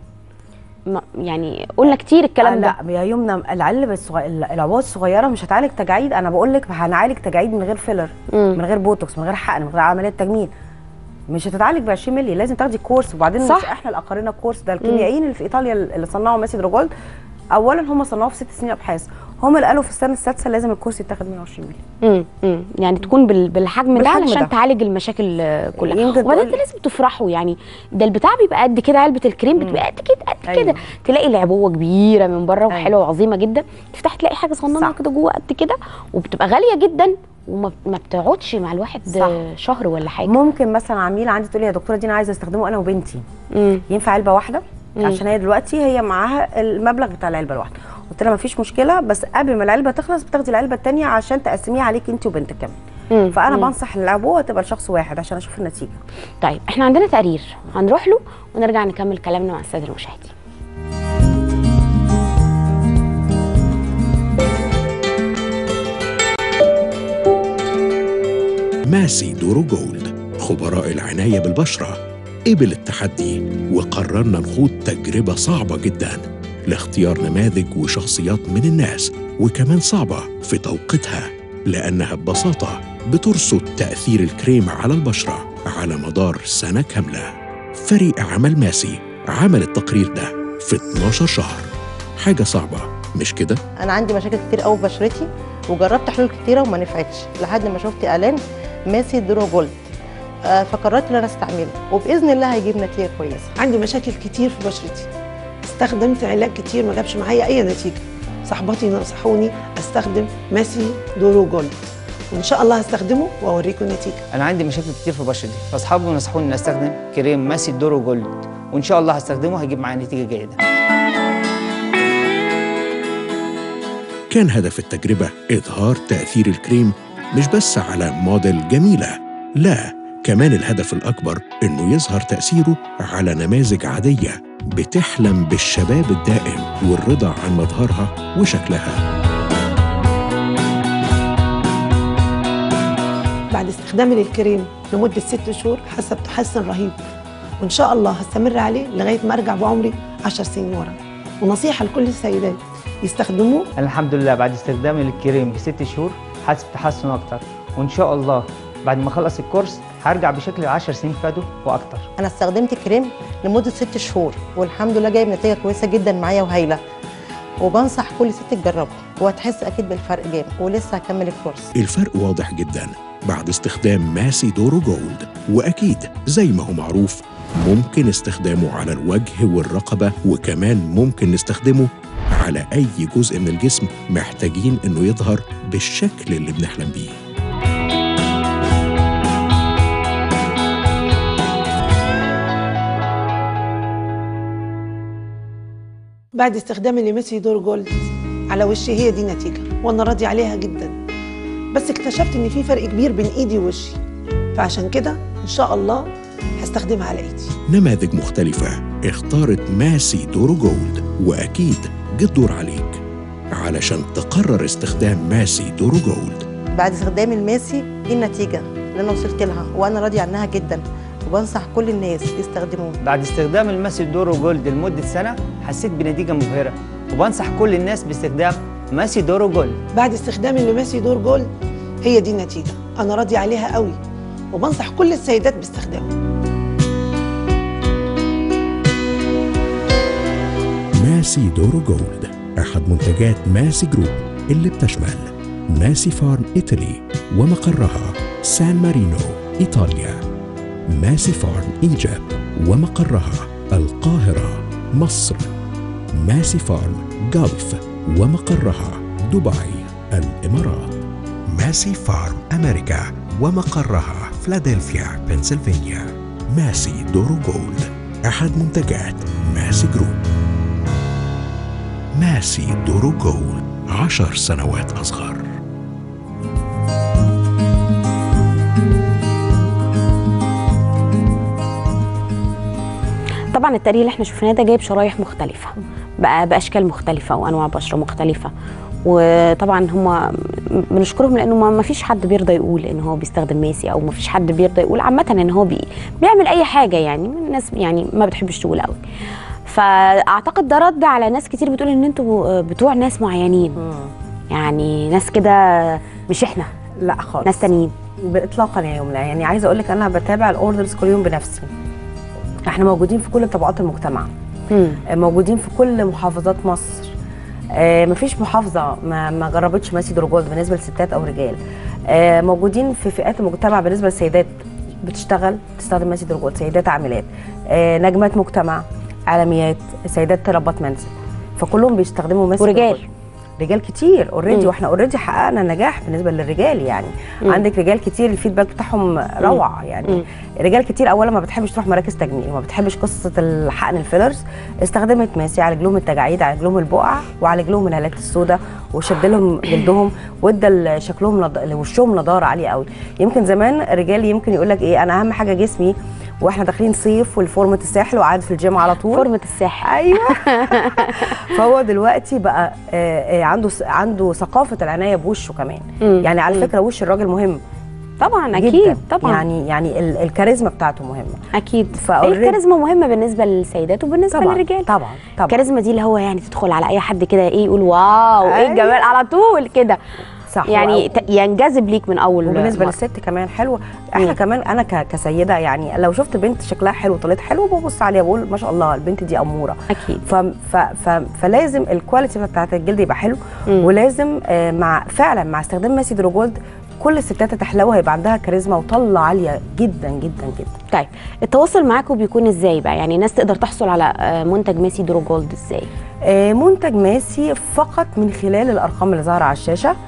يعني قلنا كتير الكلام ده. لا يا يمنى، العبوات الصغيره مش هتعالج تجاعيد. انا بقول لك هنعالج تجاعيد من غير فيلر، من غير بوتوكس، من غير حقن، من غير عمليه تجميل. مش هتتعالج ب 20 مللي، لازم تاخدي كورس. وبعدين صح. مش احنا اللي اقرينا الكورس ده، الكيميائيين اللي في ايطاليا اللي صنعوا ماسي دروجولد، اولا هم صنعوه في 6 سنين ابحاث، هم اللي قالوا في السنه السادسه لازم الكورس يتاخد 120 مللي. يعني تكون بالحجم ده علشان تعالج المشاكل كلها. وبعدين لازم تفرحوا، يعني ده البتاع بيبقى قد كده، علبه الكريم بتبقى قد كده قد كده. تلاقي العبوه كبيره من بره وحلوه وعظيمه جدا، تفتح تلاقي حاجه صغننه كده جوه قد كده، وبتبقى غاليه جدا وما بتقعدش مع الواحد شهر ولا حاجه. ممكن مثلا عميله عندي تقول لي يا دكتوره دي انا عايزه استخدمه انا وبنتي، ينفع علبه واحده؟ عشان هي دلوقتي هي معاها المبلغ بتاع العلبه الواحده. قلت لها مفيش مشكله، بس قبل ما العلبه تخلص بتاخدي العلبه الثانيه عشان تقسميها عليكي انت وبنتك كمان. فانا بنصح العبوه تبقى لشخص واحد عشان اشوف النتيجه. طيب احنا عندنا تقرير هنروح له ونرجع نكمل كلامنا مع الساده المشاهدين. ماسي دورو جولد، خبراء العناية بالبشرة، قبل التحدي وقررنا نخوض تجربة صعبة جدا لاختيار نماذج وشخصيات من الناس، وكمان صعبة في توقيتها لأنها ببساطة بترصد تأثير الكريم على البشرة على مدار سنة كاملة. فريق عمل ماسي عمل التقرير ده في 12 شهر. حاجة صعبة مش كده؟ أنا عندي مشاكل كتير قوي في بشرتي، وجربت حلول كتيرة وما نفعتش لحد ما شفت إعلان ماسي دورو جولد، فقررت ان انا استعمله وباذن الله هيجيب نتيجه كويسه. عندي مشاكل كتير في بشرتي، استخدمت علاج كتير ما جابش معايا اي نتيجه. صاحباتي نصحوني استخدم ماسي دورو جولد، وان شاء الله هستخدمه واوريكم النتيجه. انا عندي مشاكل كتير في بشرتي، فاصحابي نصحوني ان استخدم كريم ماسي دورو جولد، وان شاء الله هستخدمه هيجيب معايا نتيجه جيده. كان هدف التجربة إظهار تأثير الكريم مش بس على موديل جميلة، لا، كمان الهدف الأكبر إنه يظهر تأثيره على نماذج عادية بتحلم بالشباب الدائم والرضا عن مظهرها وشكلها. بعد استخدامي للكريم لمدة 6 شهور حاسة بتحسن رهيب، وإن شاء الله هستمر عليه لغاية ما أرجع بعمري 10 سنين ورا. ونصيحة لكل السيدات يستخدموه. أنا الحمد لله بعد استخدامي للكريم ب6 شهور حاسس بتحسن أكتر، وإن شاء الله بعد ما اخلص الكورس هرجع بشكل 10 سنين فاتوا واكتر. انا استخدمت كريم لمده 6 شهور والحمد لله جايب نتيجه كويسه جدا معايا وهايله، وبنصح كل ست تجربه وهتحس اكيد بالفرق جامد، ولسه هكمل الكورس. الفرق واضح جدا بعد استخدام ماسي دورو جولد، واكيد زي ما هو معروف ممكن استخدامه على الوجه والرقبه، وكمان ممكن نستخدمه على اي جزء من الجسم محتاجين انه يظهر بالشكل اللي بنحلم بيه. بعد استخدامي لماسي دور جولد على وشي هي دي نتيجة، وانا راضي عليها جدا، بس اكتشفت ان في فرق كبير بين ايدي ووشي، فعشان كده ان شاء الله هستخدمها على ايدي. نماذج مختلفة اختارت ماسي دورو جولد، واكيد جه الدور عليك علشان تقرر استخدام ماسي دورو جولد. بعد استخدام الماسي دي النتيجة اللي انا وصلت لها وانا راضي عنها جدا، وبنصح كل الناس يستخدموه. بعد استخدام الماسي دورو جولد لمدة سنة حسيت بنتيجة مبهرة، وبنصح كل الناس باستخدام ماسي دورو جولد. بعد استخدامي لماسي دور جولد هي دي النتيجة، أنا راضي عليها قوي، وبنصح كل السيدات باستخدامه. ماسي دورو جولد أحد منتجات ماسي جروب اللي بتشمل ماسي فارم إيطالي ومقرها سان مارينو إيطاليا، ماسي فارم إيجيبت ومقرها القاهرة مصر، ماسي فارم جلف ومقرها دبي الإمارات، ماسي فارم أمريكا ومقرها فلادلفيا بنسلفانيا. ماسي دورو جولد أحد منتجات ماسي جروب. ماسي دورو جولد 10 سنوات أصغر. طبعا التقرير اللي احنا شفناه ده جايب شرايح مختلفه بقى باشكال مختلفه وانواع بشره مختلفه، وطبعا هم بنشكرهم لانه ما فيش حد بيرضى يقول ان هو بيستخدم ماسي، او ما فيش حد بيرضى يقول عامه ان هو بيعمل اي حاجه. يعني الناس يعني ما بتحبش تقول قوي. فاعتقد ده رد على ناس كتير بتقول ان انتوا بتوع ناس معينين، يعني ناس كده مش احنا، لا خالص، ناس تانيين اطلاقا يا يمنى. يعني عايزه اقول لك انا بتابع الاوردرز كل يوم بنفسي. احنا موجودين في كل طبقات المجتمع، موجودين في كل محافظات مصر. مفيش محافظه ما جربتش ماسي دروجولد بالنسبه للستات او رجال. موجودين في فئات المجتمع. بالنسبه للسيدات بتشتغل تستخدم ماسي دروجولد، سيدات عاملات، نجمات مجتمع، عالميات، سيدات ربات منزل، فكلهم بيستخدموا ماسي ورجال. رجال كتير اوريدي، واحنا اوريدي حققنا نجاح بالنسبه للرجال. يعني عندك رجال كتير الفيدباك بتاعهم روعه. يعني رجال كتير اولا ما بتحبش تروح مراكز تجميل، ما بتحبش قصه الحقن الفيلرز، استخدمت ماسي، عالج لهم التجاعيد، عالج لهم البقع، وعالج لهم الهالات السوداء، وشد لهم جلدهم، وادى شكلهم وشهم نضاره عاليه قوي. يمكن زمان الرجال يمكن يقول لك ايه، انا اهم حاجه جسمي، واحنا داخلين صيف والفورمه الساحل وقاعد في الجيم على طول. فورمه الساحل، ايوه. فهو دلوقتي بقى عنده ثقافه العنايه بوشه كمان. يعني على فكره وش الراجل مهم طبعا، جداً. اكيد طبعا. يعني الكاريزما بتاعته مهمه اكيد. الكاريزما مهمه بالنسبه للسيدات وبالنسبه طبعاً للرجال. طبعا. الكاريزما دي اللي هو يعني تدخل على اي حد كده ايه يقول واو ايه الجمال على طول كده، صح. يعني ينجذب ليك من اول. وبالنسبه للست كمان حلوه. احنا كمان انا كسيده يعني لو شفت بنت شكلها حلو طلعت حلو ببص عليها بقول ما شاء الله البنت دي اموره. اكيد. فلازم الكواليتي بتاعت الجلد يبقى حلو. ولازم فعلا مع استخدام ماسي دروجولد كل الستات تحلو، هيبقى عندها كاريزما وطلة عاليه جدا جدا جدا. طيب التواصل معاكم بيكون ازاي بقى؟ يعني الناس تقدر تحصل على منتج ماسي دروجولد ازاي؟ منتج ماسي فقط من خلال الارقام اللي ظاهره على الشاشه.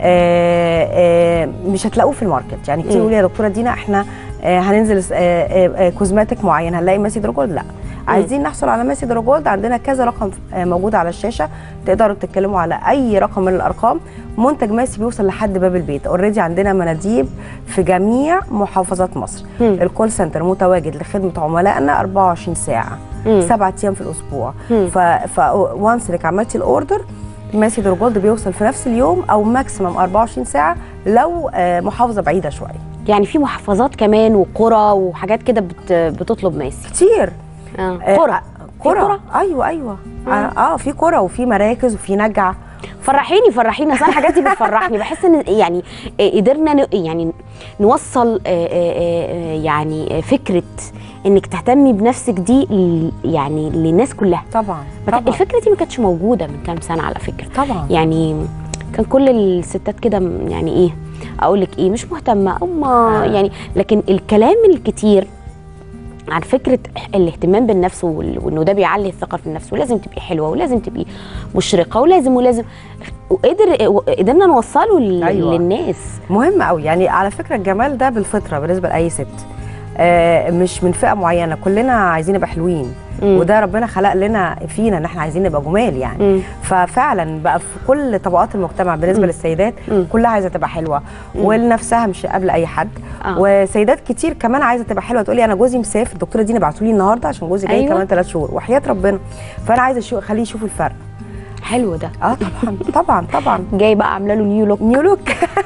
مش هتلاقوه في الماركت. يعني كتير يقولوا يا دكتوره دينا احنا هننزل كوزماتيك معين هنلاقي ماسي دروجولد. لا، عايزين نحصل على ماسي دروجولد عندنا كذا رقم موجود على الشاشه، تقدروا تتكلموا على اي رقم من الارقام. منتج ماسي بيوصل لحد باب البيت. اوريدي عندنا مناديب في جميع محافظات مصر. الكول سنتر متواجد لخدمه عملائنا 24 ساعه 7 ايام في الاسبوع. وانس انك عملتي الاوردر ماسي دروجولد بيوصل في نفس اليوم او ماكسيمم 24 ساعه لو محافظه بعيده شويه. يعني في محافظات كمان وقرى وحاجات كده بتطلب ماسي كتير. قرى. ايوه. في قرى وفي مراكز وفي نجع. فرحيني اصل الحاجات دي بتفرحني. بحس ان يعني قدرنا يعني نوصل يعني فكره انك تهتمي بنفسك دي يعني للناس كلها. طبعا. الفكره دي ما كانتش موجوده من كام سنه على فكره. طبعا. يعني كان كل الستات كده يعني ايه اقول لك ايه مش مهتمه يعني. لكن الكلام الكتير عن فكره الاهتمام بالنفس وانه ده بيعلي الثقه في النفس، ولازم تبقي حلوه ولازم تبقي مشرقه ولازم قدرنا نوصله للناس. مهم قوي. يعني على فكره الجمال ده بالفطره بالنسبه لاي ست، مش من فئه معينه. كلنا عايزين نبقى حلوين، وده ربنا خلق لنا فينا ان احنا عايزين نبقى جمال يعني. ففعلا بقى في كل طبقات المجتمع بالنسبه للسيدات كلها عايزه تبقى حلوه ولنفسها مش قبل اي حد. وسيدات كتير كمان عايزه تبقى حلوه تقولي انا جوزي مسافر، الدكتوره دي بعتوا لي النهارده عشان جوزي جاي كمان 3 شهور وحياه ربنا، فانا عايزه اخليه يشوف الفرق. حلو ده. طبعا جاي بقى عامله له نيو لوك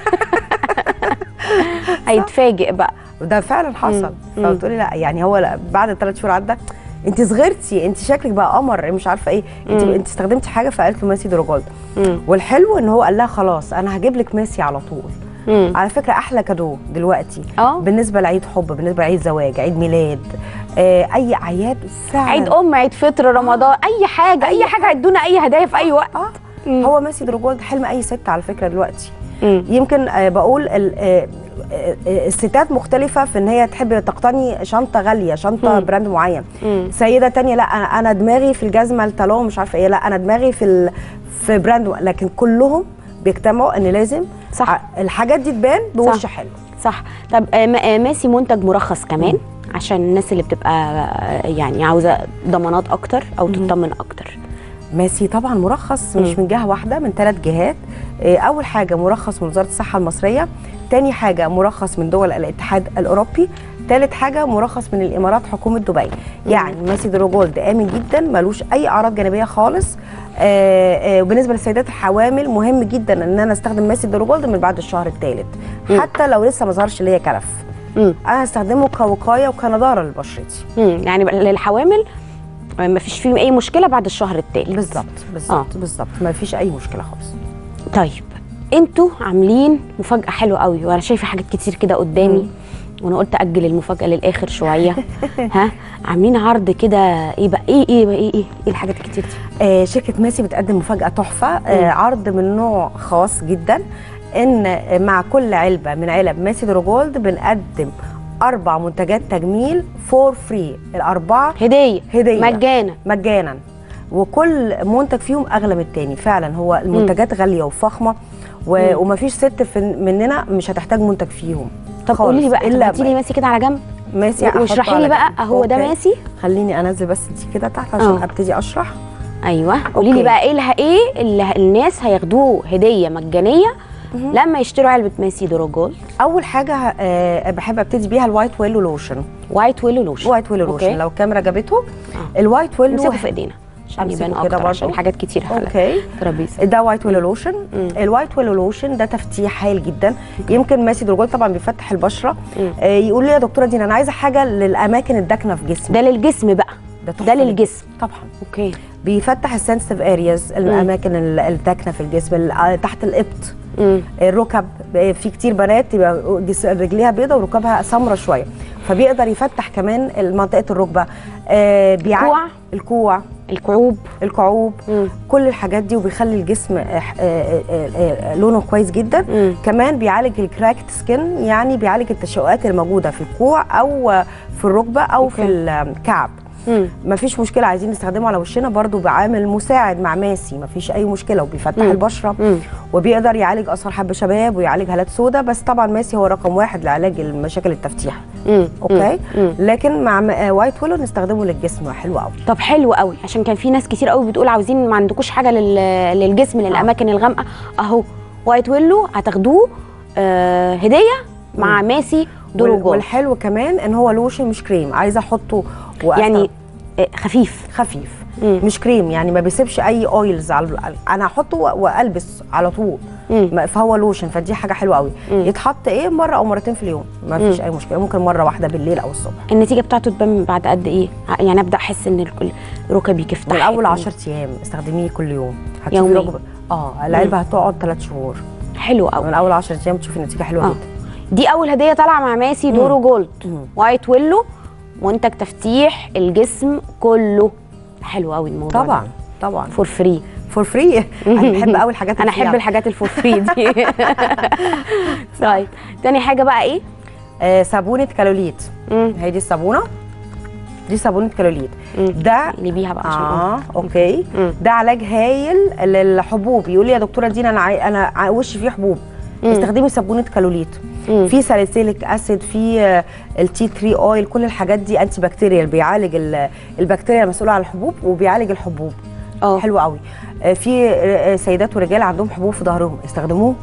هيتفاجئ بقى. وده فعلا حصل. فبتقولي لا يعني هو بعد 3 شهور عدى انت صغرتي، انت شكلك بقى قمر، مش عارفه ايه، انت استخدمتي حاجه فقالت له ماسي دروجولد. والحلو ان هو قال لها خلاص انا هجيب لك ماسي على طول. على فكره احلى كادو دلوقتي بالنسبه لعيد حب، بالنسبه لعيد زواج، عيد ميلاد، اي اعياد فعلا، عيد عيد فطر، رمضان، اي حاجه هيدونا اي هدايا في اي وقت. هو ماسي دروجولد حلم اي ست على فكره دلوقتي. يمكن بقول الستات مختلفة في ان هي تحب تقتني شنطة غالية، شنطة براند معين. سيدة تانية لا انا دماغي في الجزمة التالون مش عارفة ايه، لا انا دماغي في براند، لكن كلهم بيجتمعوا ان لازم صح الحاجات دي تبان بوش حلو. صح. طب ماسي منتج مرخص كمان عشان الناس اللي بتبقى يعني عاوزة ضمانات اكتر او تطمن اكتر. ماسي طبعا مرخص مش من جهة واحدة، من 3 جهات. اول حاجة مرخص من وزارة الصحة المصرية، تاني حاجة مرخص من دول الاتحاد الأوروبي، تالت حاجه مرخص من الامارات حكومه دبي. يعني ماسي دورو جولد امن جدا، ملوش اي اعراض جانبيه خالص. وبالنسبه للسيدات الحوامل مهم جدا ان انا استخدم ماسي دورو جولد من بعد الشهر الثالث، حتى لو لسه ما ظهرش ليا كلف. انا هستخدمه كوقايه وكنضاره لبشرتي. يعني للحوامل ما فيش فيهم اي مشكله بعد الشهر الثالث. بالظبط ما فيش اي مشكله خالص. طيب انتوا عاملين مفاجاه حلوه قوي، وانا شايفه حاجات كتير كده قدامي وانا قلت اجل المفاجاه للاخر شويه. ها، عاملين عرض كده ايه بقى؟ ايه الحاجات الكتير دي؟ شركه ماسي بتقدم مفاجاه تحفه، عرض من نوع خاص جدا، ان مع كل علبه من علب ماسي دورو جولد بنقدم 4 منتجات تجميل فور فري. الاربعه هديه مجانا، وكل منتج فيهم اغلى من التاني. فعلا هو المنتجات غاليه وفخمه، ومفيش ست مننا مش هتحتاج منتج فيهم. طب قولي لي بقى، هاتي لي ماسي كده على جنب، ماسي واشرحي لي بقى. اهو ده ماسي. خليني انزل بس دي كده تحت عشان ابتدي اشرح. ايوه، قولي لي بقى ايه اللي الناس هياخدوه هديه مجانيه لما يشتروا علبه ماسي دورو جولد. اول حاجه بحب ابتدي بيها الوايت ويلو لوشن. وايت ويلو لوشن لو الكاميرا جابته. الوايت ويلو نمسكه في ايدينا عشان يبان اكتر، عشان حاجات كتير اوكي ترابيزه. ده وايت ويلو لوشن. الوايت ويلو لوشن ده تفتيح هايل جدا. يمكن ماسي دورو جولد طبعا بيفتح البشره. يقول لي يا دكتوره دينا انا عايزه حاجه للاماكن الداكنه في جسمي. ده للجسم بقى، ده للجسم طبعا. اوكي. بيفتح السنسيتيف ارياز، الاماكن الداكنه في الجسم، تحت الابط، الركب. في كتير بنات يبقى رجليها بيضه وركبها سمره شويه، فبيقدر يفتح كمان منطقه الركبه. الكوعوب كل الحاجات دي، وبيخلي الجسم لونه كويس جدا. كمان بيعالج الكراكت سكين، يعني بيعالج التشققات الموجوده في الكوع او في الركبه او في الكعب. مفيش مشكله، عايزين نستخدمه على وشنا برضو بعامل مساعد مع ماسي، مفيش اي مشكله، وبيفتح البشره وبيقدر يعالج اثار حب شباب ويعالج هالات سوداء. بس طبعا ماسي هو رقم 1 لعلاج المشاكل التفتيح. اوكي. لكن مع وايت ويلو نستخدمه للجسم. حلو قوي. طب حلو قوي، عشان كان في ناس كتير قوي بتقول عاوزين ما عندكوش حاجه للجسم، للاماكن الغامقه. اهو وايت ويلو هتاخدوه هديه مع ماسي دورو جولد. والحلو كمان ان هو لوشن مش كريم، عايزه احطه يعني خفيف مش كريم، يعني ما بيسيبش اي اويلز انا هحطه والبس على طول. فهو لوشن، فدي حاجه حلوه قوي. يتحط مره او مرتين في اليوم، ما فيش اي مشكله. ممكن مره واحده بالليل او الصبح. النتيجه بتاعته تبان بعد قد ايه؟ يعني ابدا احس ان ركبي كفتح من اول 10 ايام. استخدميه كل يوم هتشوفي ركبه. العلبه هتقعد 3 شهور. حلو قوي. من اول 10 ايام تشوفي النتيجه حلوه جدا. دي اول هديه طالعه مع ماسي دورو جولد. وايت ويلو، منتج تفتيح الجسم كله. حلو قوي الموضوع طبعا فور فري. انا بحب قوي الحاجات انا احب الحاجات الفور فري دي. طيب تاني حاجه بقى ايه؟ صابونه كالوليت. هي دي الصابونه، دي صابونه كالوليت. ده اللي بيها بقى عشان اوكي. ده علاج هايل للحبوب. يقول لي يا دكتوره دينا انا وشي فيه حبوب، استخدمي صابونه كالوليت. في ساليسيليك اسيد، في التي 3 اويل، كل الحاجات دي انتي بكتيريال، بيعالج البكتيريا المسؤوله عن الحبوب وبيعالج الحبوب. حلو قوي. في سيدات ورجال عندهم حبوب في ظهرهم، استخدموه.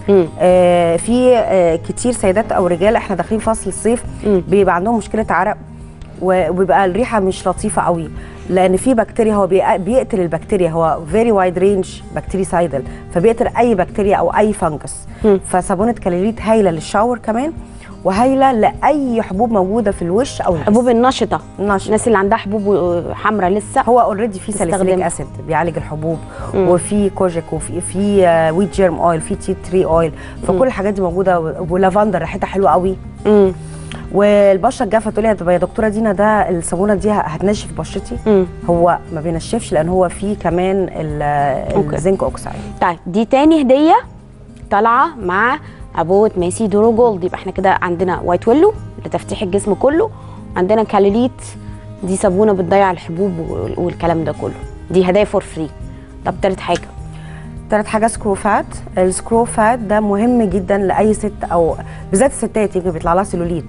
في كتير سيدات او رجال احنا داخلين فصل الصيف بيبقى عندهم مشكله عرق، وبيبقى الريحه مش لطيفه قوي، لان في بكتيريا. هو بيقتل البكتيريا، هو فيري وايد رينج بكتيريسايدل، فبيقتل اي بكتيريا او اي فنجس. فصابونه كالوليت هايله للشاور كمان، وهايله لاي حبوب موجوده في الوش او الحبوب النشطه. الناس اللي عندها حبوب حمراء لسه، هو اوريدي في ساليسيليك اسيد بيعالج الحبوب، وفي كوجيك، وفي ويت جيرم اويل، في تي 3 اويل، فكل الحاجات دي موجوده. ولافندر ريحتها حلوه قوي. والبشره الجافه تقول لي طب يا دكتوره دينا ده الصابونه دي هتنشف بشرتي؟ هو ما بينشفش، لان هو فيه كمان الزنك اوكسايد. طيب دي تاني هديه طالعه مع عبوه ماسي دورو جولد. يبقى احنا كده عندنا وايت ويلو لتفتيح الجسم كله، عندنا كالوليت دي صابونه بتضيع الحبوب والكلام ده كله. دي هدايا فور فري. طب تالت حاجه سكروفات. السكروفات ده مهم جدا لاي ست، او بالذات الستات يمكن بيطلع لها سيلوليت.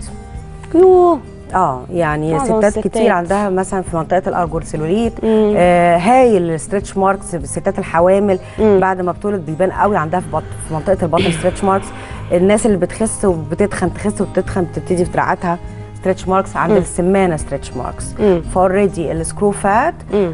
يعني ستات كتير عندها مثلا في منطقه الارجل سيلوليت. هايل الستريتش ماركس. الستات الحوامل بعد ما بتولد بيبان قوي عندها في منطقه البطن ستريتش ماركس. الناس اللي بتخس وبتتخن، تخس وبتتخن، بتبتدي في دراعاتها ستريتش ماركس، عند السمانه ستريتش ماركس. مم. فاوريدي السكرو فات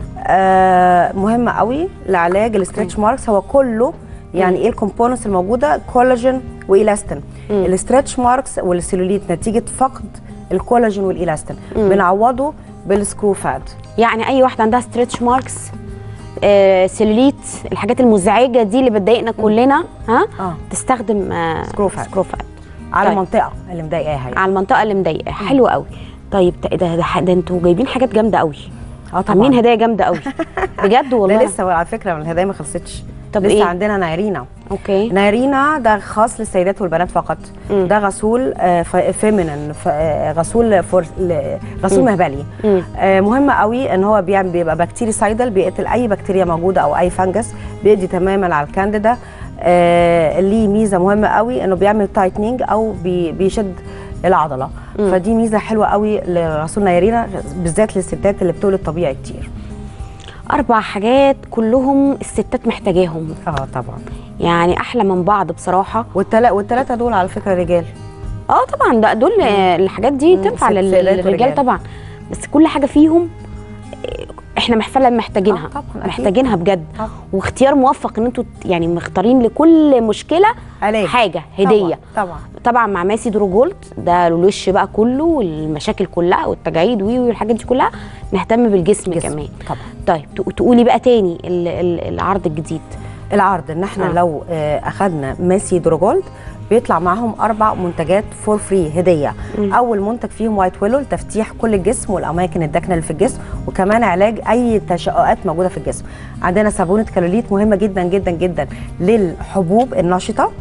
مهم قوي لعلاج الستريتش ماركس. هو كله يعني ايه الكومبوننتس الموجوده؟ كولاجين وايلاستين. الستريتش ماركس والسيلوليت نتيجه فقد الكولاجين والايلاستين بنعوضه بالسكرو فات. يعني اي واحده عندها ستريتش ماركس، سيلوليت، الحاجات المزعجه دي اللي بتضايقنا كلنا، تستخدم سكرو فات على طيب. المنطقه اللي مضايقاها يعني. على المنطقه اللي مضايقاها. حلو قوي. طيب ده انتوا جايبين حاجات جامده قوي. طبعا عاملين هدايا جامده قوي بجد والله. لا لسه على فكره من الهدايا ما خلصتش. طب لسه إيه؟ عندنا نايرينا. اوكي. نايرينا ده خاص للسيدات والبنات فقط. ده غسول فيمينين، غسول غسول مهبلي. مهم قوي ان هو بيبقى بكتيري سايدل، بيقتل اي بكتيريا موجوده او اي فنجس، بيقضي تماما على الكانديدا. ليه ميزه مهمه قوي انه بيعمل تايتنينج او بيشد العضله. فدي ميزه حلوه قوي لغسول نايرينا بالذات للستات اللي بتولد طبيعي كتير. 4 حاجات كلهم الستات محتاجاهم. طبعا يعني احلى من بعض بصراحه. والثلاثه دول على فكره رجال. طبعا دول الحاجات دي تنفع للرجال طبعا، بس كل حاجه فيهم احنا فعلا محتاجينها. طبعا محتاجينها بجد. واختيار موفق ان انتوا يعني مختارين لكل مشكله حاجه هديه. طبعا مع ماسي دورو جولد ده الوش بقى كله والمشاكل كلها والتجاعيد والحاجات دي كلها، نهتم بالجسم كمان. طبعا. طيب تقولي بقى تاني العرض الجديد. العرض ان احنا لو اخدنا ماسي دورو جولد بيطلع معاهم 4 منتجات فور فري هديه. اول منتج فيهم وايت ويلو لتفتيح كل الجسم والاماكن الداكنه اللي في الجسم، وكمان علاج اي تشققات موجوده في الجسم. عندنا صابونه كالوليت مهمه جدا جدا جدا للحبوب النشطه،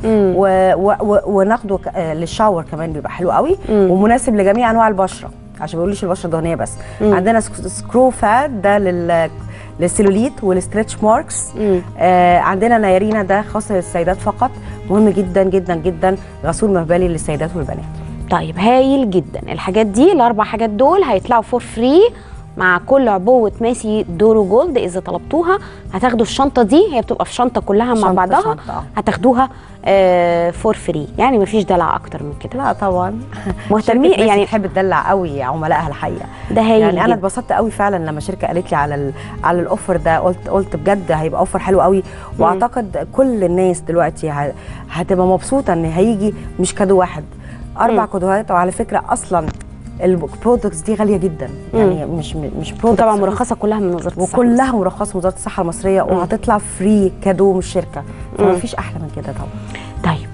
وناخده للشاور كمان بيبقى حلو قوي ومناسب لجميع انواع البشره عشان ما بيقولوش البشره دهنيه بس. عندنا سكرو فات ده للسيلوليت والستريتش ماركس. عندنا نايرينا ده خاص للسيدات فقط، مهم جدا جدا جدا، غسول مهبلي للسيدات والبنات. طيب هايل جدا. الحاجات دي ال4 حاجات دول هيطلعوا فور فري مع كل عبوه ماسي دورو جولد. اذا طلبتوها هتاخدوا الشنطه دي، هي بتبقى في شنطه كلها مع بعضها، هتاخدوها فور فري. يعني مفيش دلع اكتر من كده. لا طبعا مهتمين يعني تحب تدلع قوي عملائها الحقيقه. ده هايل يعني انا اتبسطت قوي فعلا لما شركه قالت لي على الاوفر ده. قلت بجد هيبقى اوفر حلو قوي، واعتقد كل الناس دلوقتي هتبقى مبسوطه ان هيجي مش كادو واحد، 4 كادوهات. وعلى فكره اصلا البرودكتس دي غاليه جدا، يعني مش برودكتس طبعا مرخصه كلها من وزاره الصحه، وكلها مرخصه من وزاره الصحه المصريه، وهتطلع فري كادو من الشركه، فمفيش احلى من كده طبعا. طيب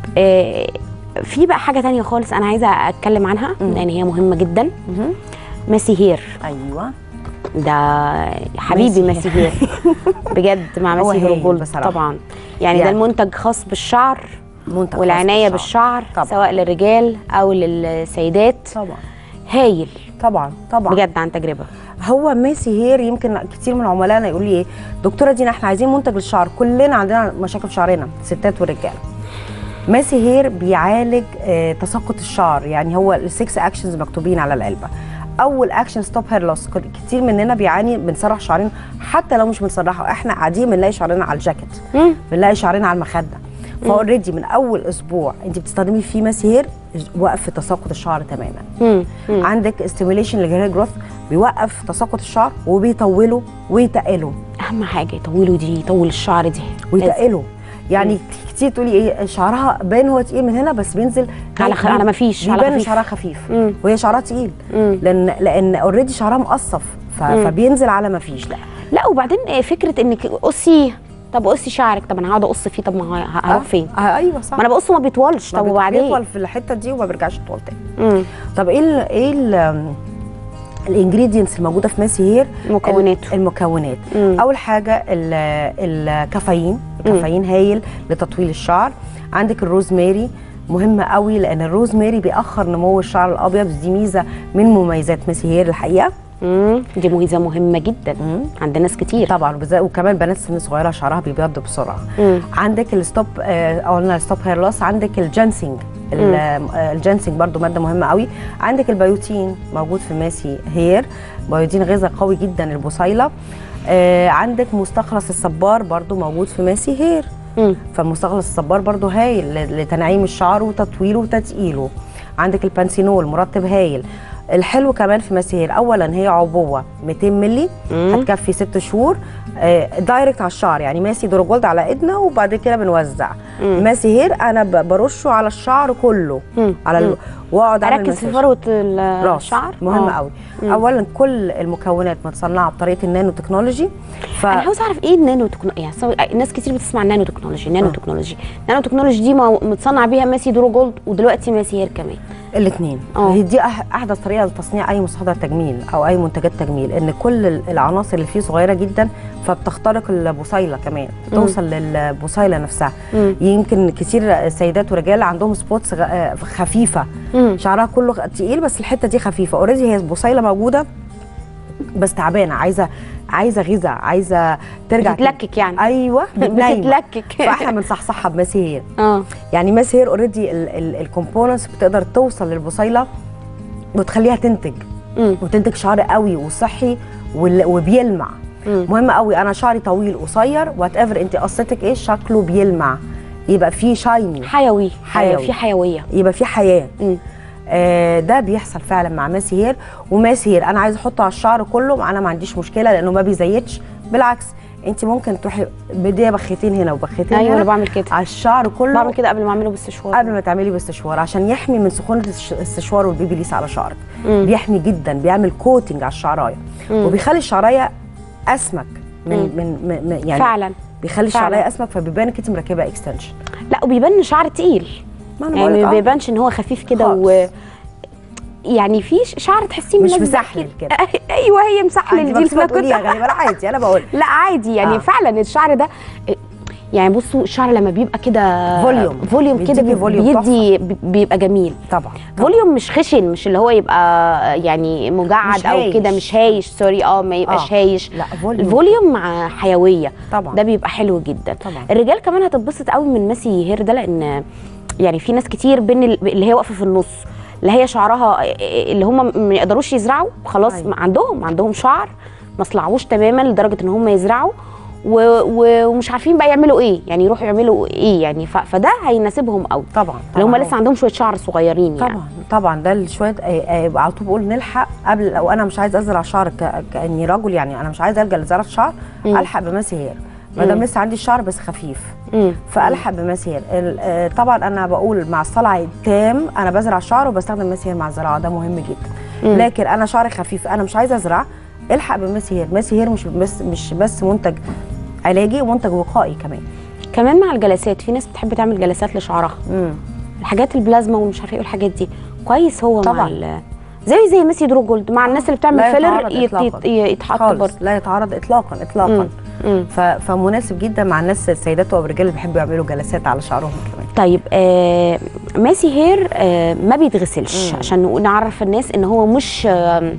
في بقى حاجه تانية خالص انا عايزه اتكلم عنها لان هي مهمه جدا. ماسي هير. ايوه ده حبيبي ماسي هير بجد. مع ماسي دورو جولد طبعا يعني ده المنتج خاص بالشعر والعنايه بالشعر سواء للرجال او للسيدات. طبعا هايل. طبعا بجد عن تجربه. هو ماسي هير يمكن كتير من عملائنا يقول لي ايه دكتوره دينا احنا عايزين منتج للشعر، كلنا عندنا مشاكل في شعرنا ستات ورجاله. ماسي هير بيعالج تساقط الشعر، يعني هو ال6 اكشنز مكتوبين على العلبه. اول اكشن ستوب هير لوس. كتير مننا بيعاني بنسرح شعرنا، حتى لو مش بنسرحه احنا قاعدين بنلاقي شعرنا على الجاكيت، بنلاقي شعرنا على المخده. فاوريدي من اول اسبوع انت بتستخدمي فيه ماسي هير وقف تساقط الشعر تماما. عندك استيميوليشن للهير جروث، بيوقف تساقط الشعر وبيطوله ويتقله. اهم حاجه يطوله دي، يطول الشعر دي ويتقله. يعني كتير تقولي ايه شعرها باين هو تقيل من هنا بس بينزل على ما فيش، على خفيف. شعرها خفيف وهي شعرها تقيل لان اوريدي شعرها مقصف فبينزل على ما فيش. لا وبعدين فكره انك قصي، طب قصي شعرك، طب انا هقعد اقص فيه، طب ما هروح فين؟ ايوه صح، ما انا بقصه ما بيطولش. طب وبعدين بيطول في الحته دي وما بيرجعش يطول تاني. طب ايه الانجريدينتس الموجوده في ماسي هير؟ المكونات. اول حاجه الكافيين. الكافيين هايل لتطويل الشعر. عندك الروزماري مهمه قوي لان الروزماري بيأخر نمو الشعر الابيض، دي ميزه من مميزات ماسي هير الحقيقه. دي ميزه مهمه جدا عند ناس كتير طبعا، وكمان بنات سن صغيره شعرها بيبيض بسرعه. عندك الستوب قلنا الستوب هير لوس. عندك الجنسنج. الجنسنج برضو ماده مهمه قوي. عندك البيوتين موجود في ماسي هير، بيوتين غذاء قوي جدا البصيله. عندك مستخلص الصبار برضو موجود في ماسي هير. فمستخلص الصبار برضو هايل لتنعيم الشعر وتطويله وتثقيله. عندك البانسينول مرطب هايل. الحلو كمان في ماسي هير، اولا هي عبوه 200 مللي هتكفي 6 شهور دايركت على الشعر، يعني ماسي دورو جولد على ايدنا وبعد كده بنوزع. ماسي هير انا برشه على الشعر كله على واقعد اعمل اركز في فروه الشعر مهم قوي. اولا كل المكونات متصنعه بطريقه النانو تكنولوجي. انا عاوز اعرف ايه النانو تكنولوجي؟ يعني ناس كتير بتسمع النانو تكنولوجي. النانو تكنولوجي دي متصنع بيها ماسي دورو جولد ودلوقتي ماسي هير كمان الاثنين. هي دي احدث طريقه لتصنيع اي مستحضر تجميل او اي منتجات تجميل، ان كل العناصر اللي فيه صغيره جدا فبتخترق البصيله كمان، توصل للبصيله نفسها. يمكن كتير سيدات ورجال عندهم سبوتس خفيفه، شعرها كله تقيل بس الحته دي خفيفه، اوريدي هي البصيله موجوده بس تعبانه، عايزه غذاء، عايزه ترجع بتتلكك يعني. ايوه بتتلكك. فاحنا بنصحصحها بماسي هير. يعني ماسي هير اوريدي الكومبوننتس بتقدر توصل للبصيله وتخليها تنتج وتنتج شعر قوي وصحي وبيلمع. مهم قوي، انا شعري طويل قصير وات ايفر انت قصتك ايه شكله بيلمع، يبقى فيه شايني حيوي في حيويه، يبقى فيه حياه. ده بيحصل فعلا مع ماسي هير. وماسي هير انا عايزه احطه على الشعر كله، انا ما عنديش مشكله لانه ما بيزيدش، بالعكس انت ممكن تروحي بديه بختين هنا وبختين هنا. انا بعمل كده على الشعر كله، بعمل كده قبل ما اعمله باستشوار، قبل ما تعملي باستشوار عشان يحمي من سخونه الاستشوار والبيبي ليس على شعرك. بيحمي جدا، بيعمل كوتنج على الشعرايه وبيخلي الشعرايه اسمك من يعني فعلا بيخلي الشعرايه اسمك، فبيبان انت مركبه اكستنشن. لا وبيبان شعر تقيل، يعني ما بيبانش ان هو خفيف كده يعني في شعر تحسيه مش مسحلل كده. ايوه هي مسحلل دي اللي كنت غالبا عادي انا بقول لا عادي يعني فعلا الشعر ده يعني بصوا الشعر لما بيبقى كده فوليوم كده بيبقى جميل طبعا. فوليوم مش خشن، مش اللي هو يبقى يعني مجعد او كده، مش هايش سوري ما يبقاش هايش، لا فوليوم مع حيويه طبعا، ده بيبقى حلو جدا طبعا. الرجال كمان هتتبسط قوي من ماسي هير ده، لان يعني في ناس كتير بين اللي هي واقفه في النص، اللي هي شعرها اللي هم ما يقدروش يزرعوا خلاص. أيوة. عندهم شعر ما صلعوش تماما لدرجه ان هم يزرعوا ومش عارفين بقى يعملوا ايه، يعني يروحوا يعملوا ايه يعني، فده هيناسبهم قوي طبعا اللي هم لسه عندهم شويه شعر صغيرين يعني. طبعا ده شويه على طول بقول نلحق قبل، لو انا مش عايز ازرع شعر كاني رجل، يعني انا مش عايز الجا لزراعه شعر، الحق بماسي هير ما دام لسه عندي الشعر بس خفيف، فالحق بماسي هير. طبعا انا بقول مع الصلع التام انا بزرع الشعر وبستخدم ماسي هير مع الزراعه، ده مهم جدا. لكن انا شعري خفيف انا مش عايزه ازرع، الحق بماسي هير. ماسي هير مش بس منتج علاجي ومنتج وقائي كمان مع الجلسات. في ناس بتحب تعمل جلسات لشعرها، الحاجات البلازما ومش عارفه ايه والحاجات دي كويس هو طبعا. مع زي ماسي درو جولد مع الناس اللي بتعمل فيلر يتحط برضه، لا يتعارض اطلاقا. فمناسب جدا مع الناس السيدات او الرجال اللي بيحبوا يعملوا جلسات على شعرهم كمان. طيب ماسي هير ما بيتغسلش عشان نعرف الناس ان هو مش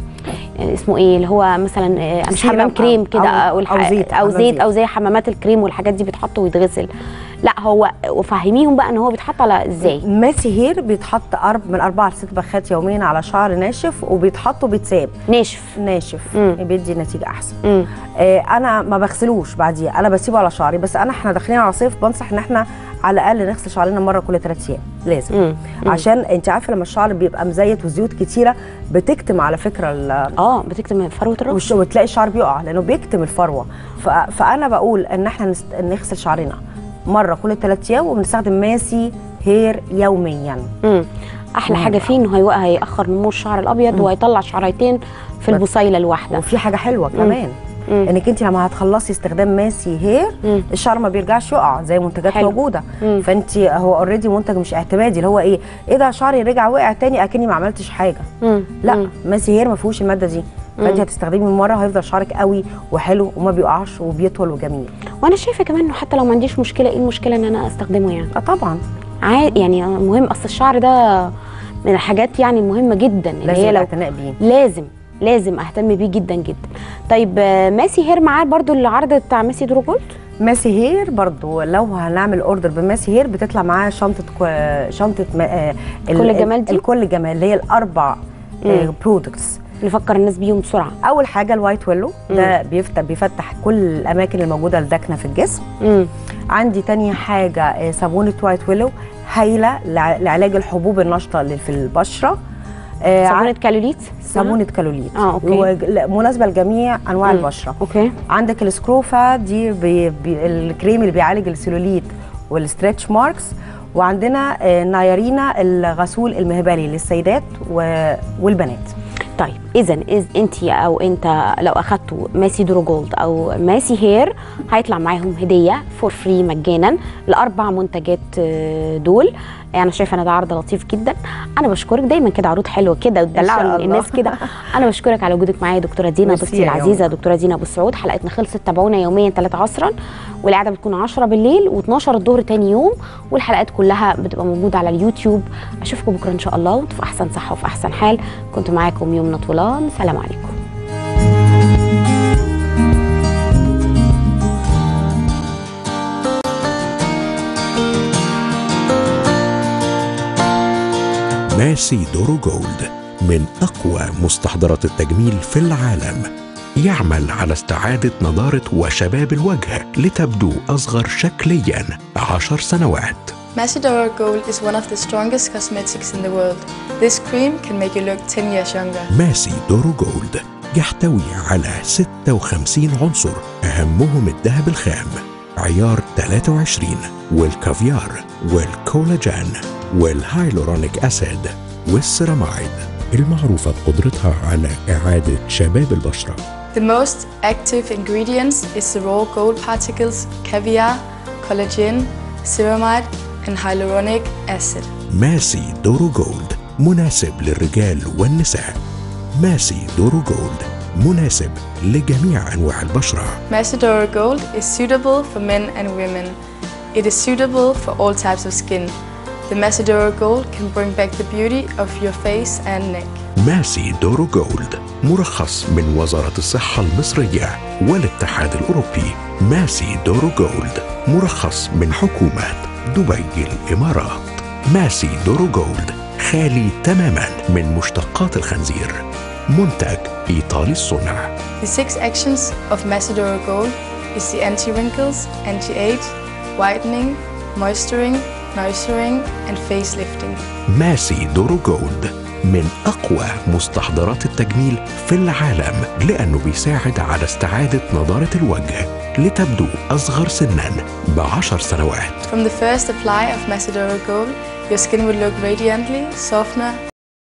اسمه ايه اللي هو مثلا مش حمام كريم كده او زيت او زي حمامات الكريم والحاجات دي بيتحط ويتغسل، لا هو وفهميهم بقى ان هو بيتحط على ازاي. ماسي هير بيتحط من 4 ل 6 بخات يوميا على شعر ناشف، وبيتحط وبيتساب ناشف بيدي نتيجه احسن. انا ما بغسلوش بعديها، انا بسيبه على شعري بس. احنا داخلين على صيف، بنصح ان احنا على الاقل نغسل شعرنا مره كل 3 ايام لازم. عشان انت عارفه لما الشعر بيبقى مزيت وزيوت كتيره بتكتم على فكره بتكتم فروه الراس وتلاقي الشعر بيقع لانه بيكتم الفروه. فانا بقول ان احنا نغسل شعرنا مره كل 3 ايام وبنستخدم ماسي هير يوميا. احلى حاجه فيه انه هيأخر نمو الشعر الابيض وهيطلع شعرتين في البصيله الواحده. وفي حاجه حلوه كمان انك انت لما هتخلصي استخدام ماسي هير الشعر ما بيرجعش يقع زي منتجات موجوده. فانت هو اوريدي منتج مش اعتمادي اللي هو ايه ده شعري رجع وقع تاني اكني ما عملتش حاجه. لا ماسي هير ما فيهوش الماده دي، فانت هتستخدمي من مره وهيفضل شعرك قوي وحلو وما بيقعش وبيطول وجميل. وانا شايفه كمان انه حتى لو ما عنديش مشكله، ايه المشكله ان انا استخدمه يعني؟ طبعا عادي يعني مهم، اصل الشعر ده من الحاجات يعني المهمه جدا اللي لازم هي الاعتناء بيه، لازم اهتم بيه جدا جدا. طيب ماسي هير معاه برضو العرض بتاع ماسي درو جولد؟ ماسي هير برضو لو هنعمل اوردر بماسي هير بتطلع معاه شنطه كل الجمال دي، الكل الجمال اللي هي ال4 برودكتس نفكر الناس بيهم بسرعه. اول حاجه الوايت ويلو ده بيفتح كل الاماكن الموجوده الداكنه في الجسم. عندي تاني حاجه صابونه وايت ويلو هايله لعلاج الحبوب النشطه اللي في البشره. صابونه كالوليت. صابونه كالوليت. اوكي. مناسبه لجميع انواع البشره. اوكي. عندك السكروفا دي الكريم اللي بيعالج السيلوليت والستريتش ماركس. وعندنا نايرينا الغسول المهبلي للسيدات والبنات. طيب اذا انت او انت لو اخدتوا ماسي دورو جولد او ماسي هير هيطلع معاهم هديه فور فري مجانا الاربع منتجات دول. انا شايفه ان ده عرض لطيف جدا. انا بشكرك دايما كده عروض حلوه كده وتدلعوا الناس كده. انا بشكرك على وجودك معايا دكتوره دينا ضيفتي العزيزه دكتوره دينا ابو سعود. حلقتنا خلصت. تابعونا يوميا 3 عصرا والقعده بتكون 10 بالليل و12 الظهر تاني يوم والحلقات كلها بتبقى موجوده على اليوتيوب. اشوفكم بكره ان شاء الله وانتم في احسن صحه وفي احسن حال. كنت معاكم يمنى طولان. سلام عليكم. ماسي دورو جولد من أقوى مستحضرات التجميل في العالم. يعمل على استعادة نضارة وشباب الوجه لتبدو أصغر شكلياً 10 سنوات. Masi Doro Gold is one of the strongest cosmetics in the world. This cream can make you look 10 years younger. ماسي دورو جولد يحتوي على 56 عنصر أهمهم الذهب الخام عيار 23 والكافيار والكولاجين والهايلورونيك أسيد والسيراميد المعروفة بقدرتها على إعادة شباب البشرة. The most active ingredients is the raw gold particles, caviar, collagen, ceramide and hyaluronic acid. ماسي دورو جولد مناسب للرجال والنساء. ماسي دورو جولد مناسب لجميع أنواع البشرة. Masi Doro Gold is suitable for men and women. It is suitable for all types of skin. The Masi Doro Gold can bring back the beauty of your face and neck. ماسي دورو جولد مرخص من وزارة الصحة المصرية والاتحاد الأوروبي. ماسي دورو جولد مرخص من حكومة دبي الإمارات. ماسي دورو جولد خالي تماما من مشتقات الخنزير. منتج إيطالي الصنع. The 6 actions of Masi Doro Gold is the anti-wrinkles, anti-age, whitening, moisturing, nourishing and facelifting. ماسي دورو جولد من أقوى مستحضرات التجميل في العالم لأنه بيساعد على استعادة نضارة الوجه لتبدو أصغر سناً ب10 سنوات. From the first apply of Masi Doro Gold, your skin will look radiantly, softer